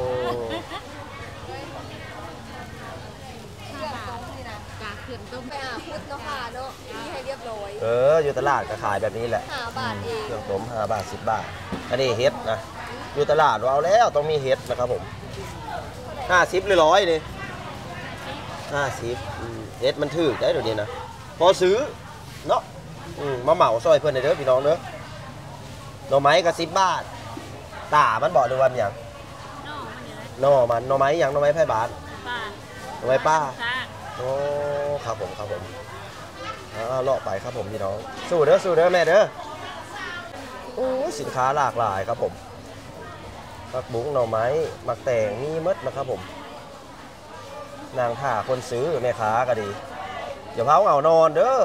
กาเขื่อนต้มไปอาพุทธเนาะค่ะเนาะนี่ให้เรียบร้อยเอออยู่ตลาดก็ขายแบบนี้แหละห้าบาทเองเครื่องต้มห้าบาทสิบบาท อันนี้เฮ็ดนะ อยู่ตลาดเอาแล้วต้องมีเฮ็ดนะครับผมห้าสิบหรือร้อยนี่ห้าสิบเฮ็ดมันถือได้เดี๋ยวนี้นะ พอซื้อเนาะอืมมาเหมาซอยเพื่อนหน่อยเด้อพี่น้องเด้อหน่อไม้ก็สิบบาท ตามันบอกเลยว่ามันหยังหน่อมันหน่อไม้หยังหน่อไม้ไผ่บาทป้าหน่อไม้ป้าค่ะโอ้ครับผมครับผมเอาเลาะไปครับผมพี่น้อง สู้เด้อสู้เด้อแม่เด้อโอ้สินค้าหลากหลายครับผมมักบุ้งหน่อไม้มักแตงมีมดนะครับผม นางท่าคนซื้อแม่ค้าก็ดีอย่าเผาเอานอนเด้อ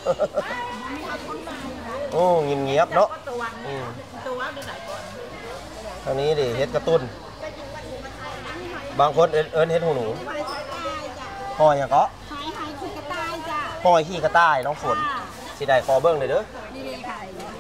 โอ้เงียบเงียบๆเนาะอืมทางนี้ดิเฮ็ดกระตุ้น บางคนเอิ้นเอิ้นเฮ็ดหูหนูหอยอย่างก็หายหายคือกระต่ายจ้าหอยขี้กระต่ายน้องฝนสิได้คอเบิ้งเลยเด้อนี่เลยค่ะ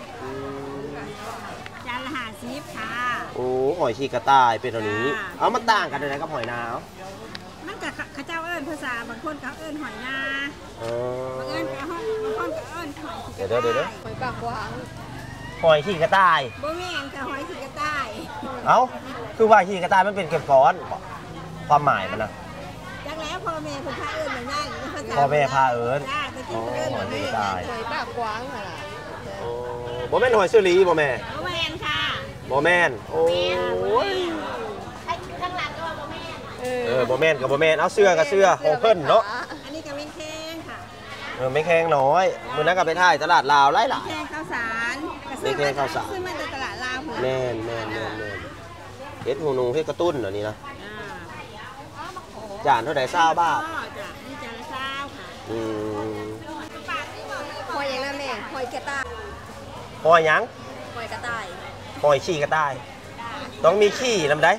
จานละห้าสิบค่ะโอ้หอยขี้กระต่ายเป็นตัวนี้จ้าเอามาต่างกันเลยนะกับหอยนาวมันกับข้าเจ้าเอิ้นภาษาบางคนเขาเอิ้นหอยนาเออบางเอิ้นกับห้องบางคนก็เอิ้นหอยเดี๋ยวเดี๋ยวเดี๋ยวเดี๋ยวหอยปากหวางหอยขี้กระต่ายบ่แม่นค่ะหอยสีกระต่ายเอ้าคือว่าขี้กระต่ายมันเป็นเก็บก้อนความหมายมันนะจักแล้วพ่อแม่เพิ่นพาเอิ้นเหมือนนั่นภาษาพ่อแม่พาเอิ้นจ้าตะกี้อ๋อเอิ้นหหออย ยขี้กระนาต่ายหอยปากหวางค่ะล่ะโอ้บ่แม่นหอยเสื้อหลีบ่แม่บ่แม่นค่ะบ่แม่นโอ้ยข้างหลังก็บ่แม่นเออบ่แม่นกับบ่แม่นเอาเสื้อกับเสื้อของเพิ่นเนาะอันนี้ก็แม่นแข้งค่ะเออไม่แข็งน้อยมื้อนั้นก็ไปถ่ายตลาดลาวหลายหลายแข้งข้าวสารแม่นแข้งข้าวสารซื้อมาจากตลาดลาวพุ่นแม่นแม่นแม่นแม่นเฮ็ดหูหนูเฮ็ดกระตุ้นเหรอนี่นะอ่าจานเท่าไหร่เศร้าบาทก็จ้ะนี่จานละเก้าค่ะอืมหอยอย่างนั้นแม่หอยกระต่ายหอยหยังหอยกระต่ายหอยขี้กระต่าย ต้องมีขี้นำได้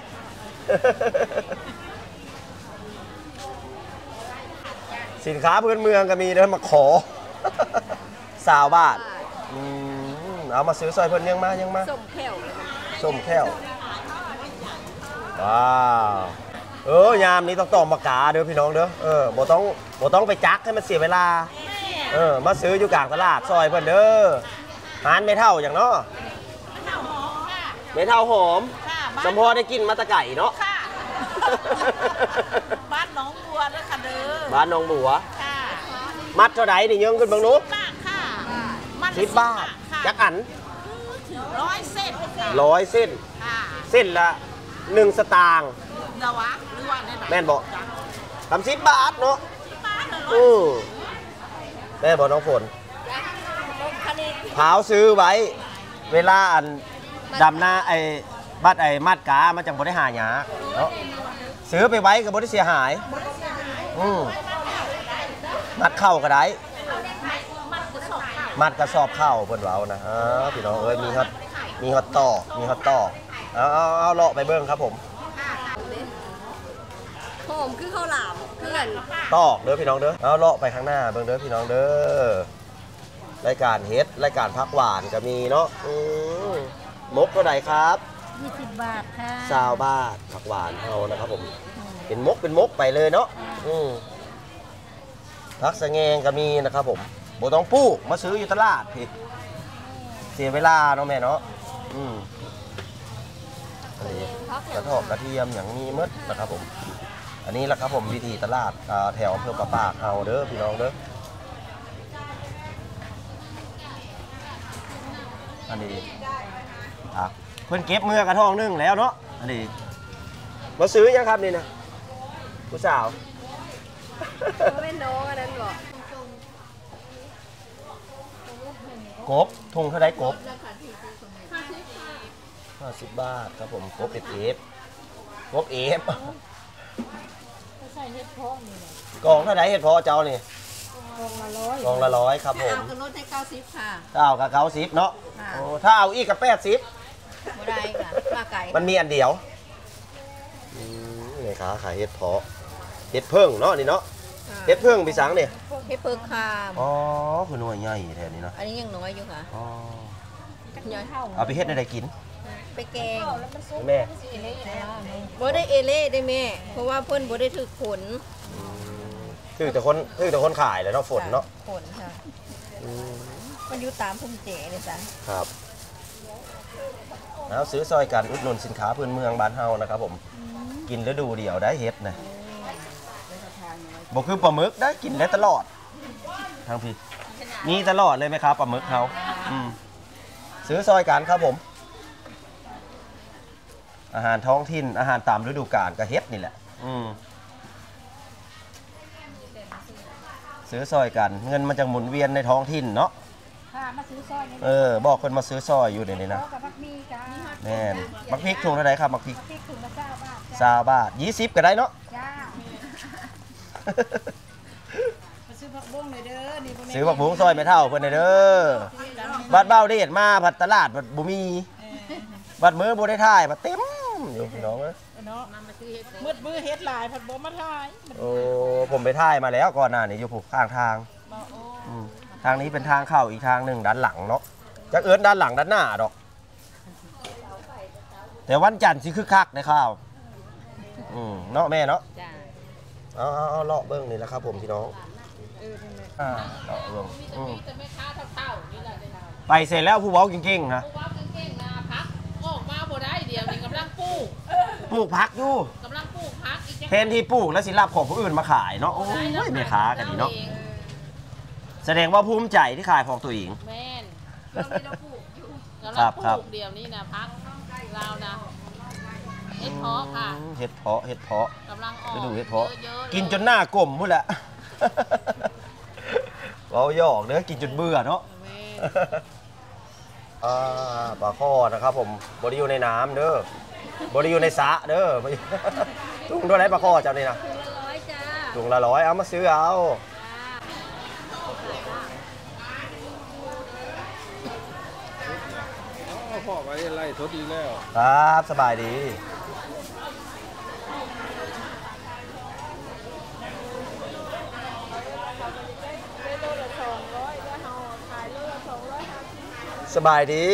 สินค้าพื้นเมืองก็มีนะมาขอ สาวบาทอืมเอามาซื้อซอยเพิ่นยังมายังมาส้มแผ่วส้มแค่วว้าวเออยามนี้ต้องต่อมากาเด้อพี่น้องเด้อเออบ่ต้องบ่ต้องไปจักให้มันเสียเวลาเออมาซื้ออยู่กลางตลาดซอยเพิ่นเด้อหานไม่เท่าอย่างเนาะไม่เท่าหอมสมพอได้กินมาตะไก่เนาะค่ะ บ้านหน้องบัวด้วยค่ะเด้อบ้านหนองบัวค่ะมัดเท่าไหร่นี่เยิงขึ้นเบางหนู้บาทค่ะมันสิบบาทค่ะจักอันร้อยเส้นค่ะร้อยเส้นค่ะเส้นละหนึ่งสตางค์เดาวะหรือว่าในไหนแม่นบอกทำสิบบาทเนาะบ้านละร้อยอือแม่บอกน้องฝนคันนี้เผาซื้อไว้ เวลาอันดำหน้าไอ้บัดไอ้มัดกามันจังบ่ได้หาหยาเนาะซื้อไปไว้ก็บ่ได้เสียหายอืมมัดเข้าก็ได้มัดกระสอบเข้าเพิ่นเว้านะอ้าวพี่น้องเอ้ยมีฮอตมีฮอตต่อมีฮอตต่อเอาเอาเอาเลาะไปเบิ่งครับผมหอมคือข้าวหลามเพื่อนตอกเด้อพี่น้องเด้อเอาเลาะไปข้างหน้าเบิ่งเด้อพี่น้องเด้อรายการเฮ็ดรายการพักหวานก็มีเนาะอืมมกเท่าไหร่ครับยี่สิบบาทค่ะซาวบาทผักหวานเฮานะครับผมเป็นมกเป็นมกไปเลยเนาะอืมพักสะแงงก็มีนะครับผมบ่ต้องปลูกมาซื้ออยู่ตลาดพี่เสียเวลาเนาะแม่เนาะอืมอันนี้กระทอกกระเทียมอย่างนี้หมดนะครับผมอันนี้แหละครับผมวิธีตลาดอ่าแถวอำเภอประปากเฮาเด้อพี่น้องเด้ออันนี้ครับเพิ่นเก็บเมื่อกระทองนึงแล้วเนาะอันนี้มาซื้อยังครับนี่นะผู้สาวบ่แม่นน้องอันนั้นบ่กบทงเท่าไรกบห้าสิบบาทครับผมกบเอฟเอฟกบเอฟใส่เห็ดเพาะนี่กองเท่าไรเห็ดเพาะเจ้านี่กองละร้อยกองละร้อยครับผมเอากระลดให้เก้าสิบค่ะถ้าเอากับเก้าสิบเนาะโอ้ถ้าเอาอีกกับแปดสิบบ่ได้ค่ะปลาไก่มันมีอันเดียวอืมนี่ขาขายเห็ดเพาะเห็ดเพิ่งเนาะนี่เนาะเห็ดเพิ่งพี่สังเนี่ยเฮ็ดเปิกคามอ๋อคือหน่วยใหญ่แทนนี้เนาะอันนี้ยังน้อยอยู่ค่ะอ๋อย้อยเท่าเอาไปเฮ็ดอะไรกินไปแกงแม่บ่ได้เอเล่ได้แม่เพราะว่าเพิ่นบ่ได้ถึกผลอืมคือแต่คนคือแต่คนขายแหล้วเนาะฝนเนาะผลค่ะอืมมันอยู่ตามพุ่มเจเลยจ้ะครับแล้วซื้อซอยกันอุดหนุนสินค้าพื้นเมืองบ้านเฮานะครับผมกินฤดูเดียวได้เฮ็ดนะบ่คือปลาหมึกได้กินได้ตลอดทางพี่มีตลอดเลยไหมครับปลาหมึกเฮาอืมซื้อซอยกันครับผม อาหารท้องถิ่นอาหารตามฤดูกาลก็เฮ็ดนี่แหละอืมซื้อซอยกันเงินมันจะหมุนเวียนในท้องถิ่นเนาะค่ะมาซื้อซอยนี่เออบอกคนมาซื้อซอยอยู่เดี๋ยวนี้นะกับบักมีจ้าแม่นมักพริกถุงเท่าไหร่ครับมักพริกพริกถุงละเก้าบาทซาบาทยี่สิบก็ได้เนาะจ้ามาซื้อผักบุ้งเลยเด้อนี่บ่แม่นซื้อผักบุ้งซอยไม่เท่าเพิ่นเด้อบัดเบ้าเดชมาผัดตลาดบัดบ่มีบัดมื้อบ่ได้ถ่ายบัดเต็มอยู่พี่น้องเอ้ยเนาะมืดมือเฮ็ดหลายผัดบ่มาทายโอ้ผมไปถ่ายมาแล้วก่อนหน้านี้อยู่ผูกข้างทางอืมทางนี้เป็นทางเข้าอีกทางหนึงด้านหลังเนาะจักเอิ้นด้านหลังด้านหน้าดอก แต่วันจันทร์สิคึกคักในข้าวอืมเนาะแม่เนาะจ้าเอาเอาเอาเลาะเบิ้งนี่แหละครับผมพี่น้องอ่าเลาะเบิ้งอืมไปเสร็จแล้วผู้เว้าเก่งๆนะว่าเก่งๆนะพักออกมาบ่ได้เดี๋ยวนี้กำลังปลูกปลูกพักอยู่กำลังปลูกพักอีกจังแทนที่ปลูกแล้วสิรับของผู้อื่นมาขายเนาะโอ้ยแม่ค้ากันนี่เนาะแสดงว่าภูมิใจที่ขายของตัวเองแม่นเราไม่ได้ปลูกอยู่กำครัลังบปครัลูบกเดี๋ยวนี้นะพักเรานะเฮ็ดเพาะค่ะอืมเห็ดเพาะเห็ดเพาะกำลังออกไปดูเห็ดเพาะเยอะๆกินจนหน้ากลมพุ่นแหละ เราหยอกเด้อกินจนเบื่อเนาะแม่นอ่าปลาข้อนะครับผมบริอยู่ในน้ำเด้อบริอยู่ในสระเด้อ บ่อยู่ ถุงเท่าไหรปลาข้อเจ้านี่นะถุงละร้อยจ้าถุงละร้อยเอามาซื้อเอาพ่อไปไล่ทดดีแล้วครับสบายดีสบายดี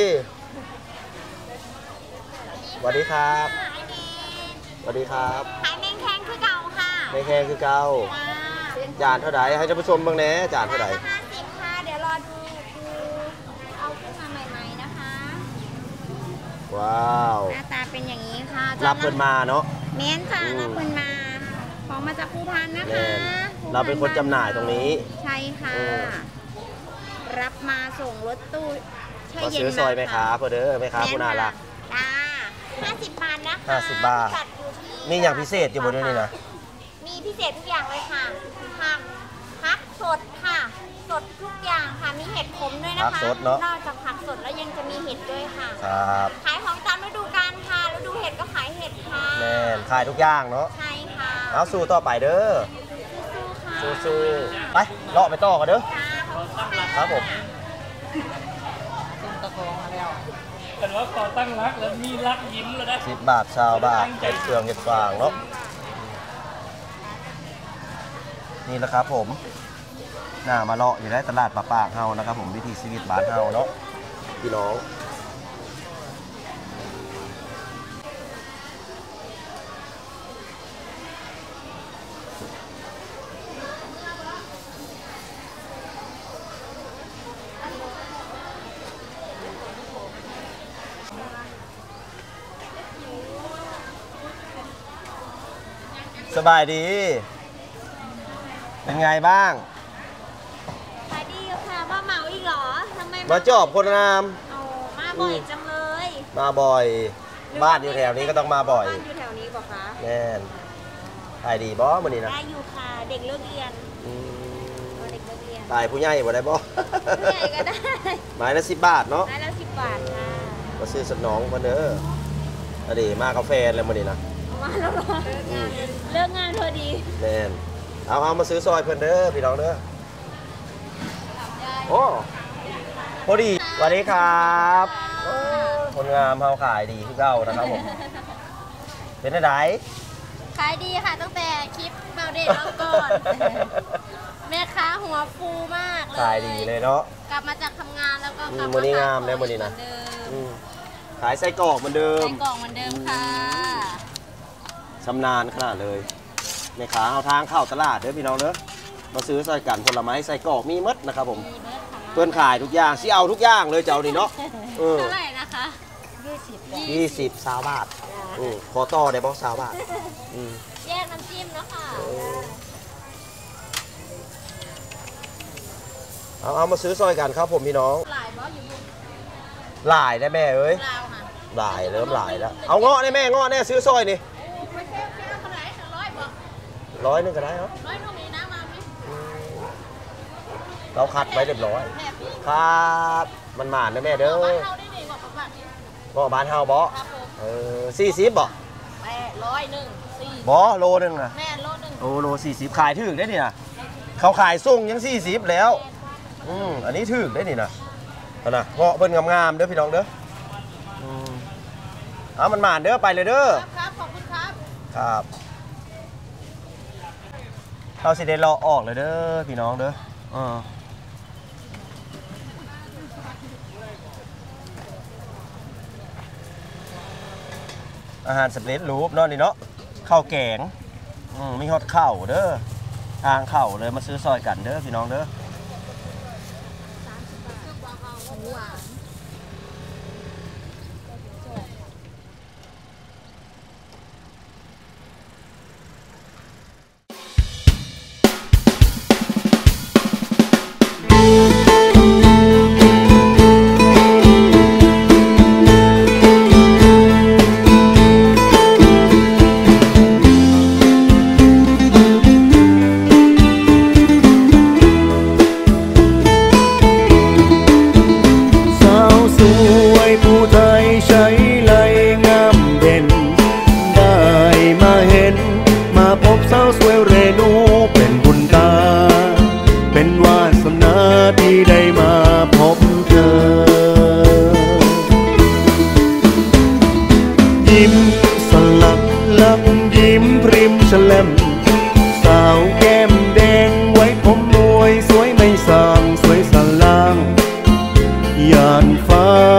สวัสดีครับสวัสดีครับขายแมงแคงคือเก่าค่ะในแค่คือเก่าจานเท่าไหร่ให้ท่านผู้ชมเบ้างแหน่จานเท่าไหร่ห้าสิบค่ะ เดี๋ยวรอดูดูเอาขึ้นมาใหม่ๆนะคะว้าวหน้าตาเป็นอย่างนี้ค่ะรับเพิ่นมาเนาะเม้นค่ะอืมรับเพิ่นมา ของมาจากภูพานนะคะแม่นเราเป็นคนจำหน่ายตรงนี้ใช่ค่ะอืมรับมาส่งรถตู้แช่มาเย็นซื้อซอยแม่ค้าค่ะเพื่อเด้อแม่ค้าผู้น่ารักจ้าห้าสิบบาทนะคะห้าสิบบาทจัดอยู่ที่มีอย่างพิเศษอยู่บนนี้นะมีพิเศษทุกอย่างเลยค่ะผักผักสดค่ะ สดทุกอย่างค่ะ มีเห็ดขมด้วยนะคะผักสดเนาะนอกจากผักสดแล้วยังจะมีเห็ดด้วยค่ะครับขายของตามฤดูกาลค่ะ ฤดูเห็ดก็ขายเห็ดค่ะแม่นขายทุกอย่างเนาะใช่ค่ะเอาสู้ต่อไปเด้อสู้ๆค่ะสู้ๆไปเลาะไปต่อกันเด้อจ้าขอบคุณค่ะครับผมแต่ว่าขอตั้งรักแล้วมีรักยิ้มแล้วนะสิบบาทชาวบาทเห็ดเครื่องเห็ดฟางเนาะนี่แหละครับผมหน้ามาเลาะอยู่ได้ตลาดปลาปากเฮานะครับผมวิถีชีวิตบ้านเฮาเนาะพี่น้องสบายดี เป็นไงบ้างขายดีอยู่ค่ะมาเหมาอีกเหรอทำไมมาจอบคนงามเอามาบ่อยจังเลยมาบ่อย บ้านอยู่แถวนี้ก็ต้องมาบ่อยบ้านอยู่แถวนี้บอกคะแน่นขายดีบ่มื้อนี้นะได้อยู่ค่ะเด็กเลิกเรียนอืมเอาเด็กเลิกเรียนขายผู้ใหญ่บ่ได้บ่ผู้ใหญ่ก็ได้ไม้ละสิบบาทเนาะได้แล้วสิบบาทค่ะมาซื้อสนองเพิ่นเด้ออดีมากาแฟแล้วมื้อนี้นะมาแล้วเหรอเลิกงานพอดีแม่นเอาเอามาซื้อซอยเพิ่นเด้อพี่น้องเด้อโอ้พอดีสวัสดีครับโอ้คนงามเฮาขายดีคือเก่านะครับผมเป็นไดขายดีค่ะตั้งแต่คลิปเบลเดตรอบก่อน แม่ค้าหัวฟูมากเลยขายดีเลยเนาะกลับมาจากทำงานแล้วก็กลับอืมมาวันนี้ขายงามขอนะวันนี้นะเหมือเดิมอืมขายไส้กรอกเหมือนเดิมใส่กล่องเหมือนเดิมค่ะชำนาญขนาดเลยแม่ค้าเอาทางเข้าตลาดเด้อพี่น้องเด้อมาซื้อใส่กันผลไม้ใส่กรอกมีหมดนะครับผมมีเบิร์ดค่ะเพื่อนขายทุกอย่างสิเอาทุกอย่างเลยเจ้านี่เนาะเออเท่าไหร่นะคะยี่สิบยี่สิบสาวบาทอืมขอต่อได้บ่สาวบาทอืมแยกน้ำจิ้มเนาะค่ะเอาเอามาซื้อซอยกันครับผมพี่น้องหลายบอสอยู่บุญหลายได้แม่เอ้ยลาวค่ะหลายเริ่มหลายแล้วเอาเงาะได้แม่เงาะแน่ซื้อซอยนี่ไม่ใช่แค่เท่าไหร่ร้อยบอกร้อยหนึงก็ได้เนาะร้อยตรงนี้นะมาไหมเราคัดไว้เรียบร้อยแถบนี้ครับมันหมานนะแม่เด้อบ้านเฮาได้ดีกว่าประมาณนี้บ่บ้านเฮาบ่ครับผมเออสี่สิบบ่แปดร้อยหนึ่งสี่บ่โลนึงอะแม่โลหนึ่งโอ้โลสี่สิบขายถึกได้นี่นะเขาขายส่งยังสี่สิบแล้วอืมอันนี้ถึกได้นี่นะเอานะเงาะเพิ่นงามๆเด้อพี่น้องเด้ออืมเอามันหมานเด้อไปเลยเด้อครับครับขอบคุณครับครับเราสิได้รอออกเลยเด้อพี่น้องเด้อเอออาหารสำเร็จรูปเนาะนี่เนาะข้าวแกงอืมมีฮอตข้าวเด้อทางข้าวเลยมาซื้อซอยกันเด้อพี่น้องเด้อสาวสวยผู้ไทยใช้ไหลงามเด่นได้มาเห็นมาพบสาวสวยเรนูเป็นบุญตาเป็นวาสนาที่ได้มาพบเธอยิ้มสลักลับยิ้มพริมฉลมสาวแก้มแดงไว้ผมมวยสวยไม่สางสวยสลางยานฟ้า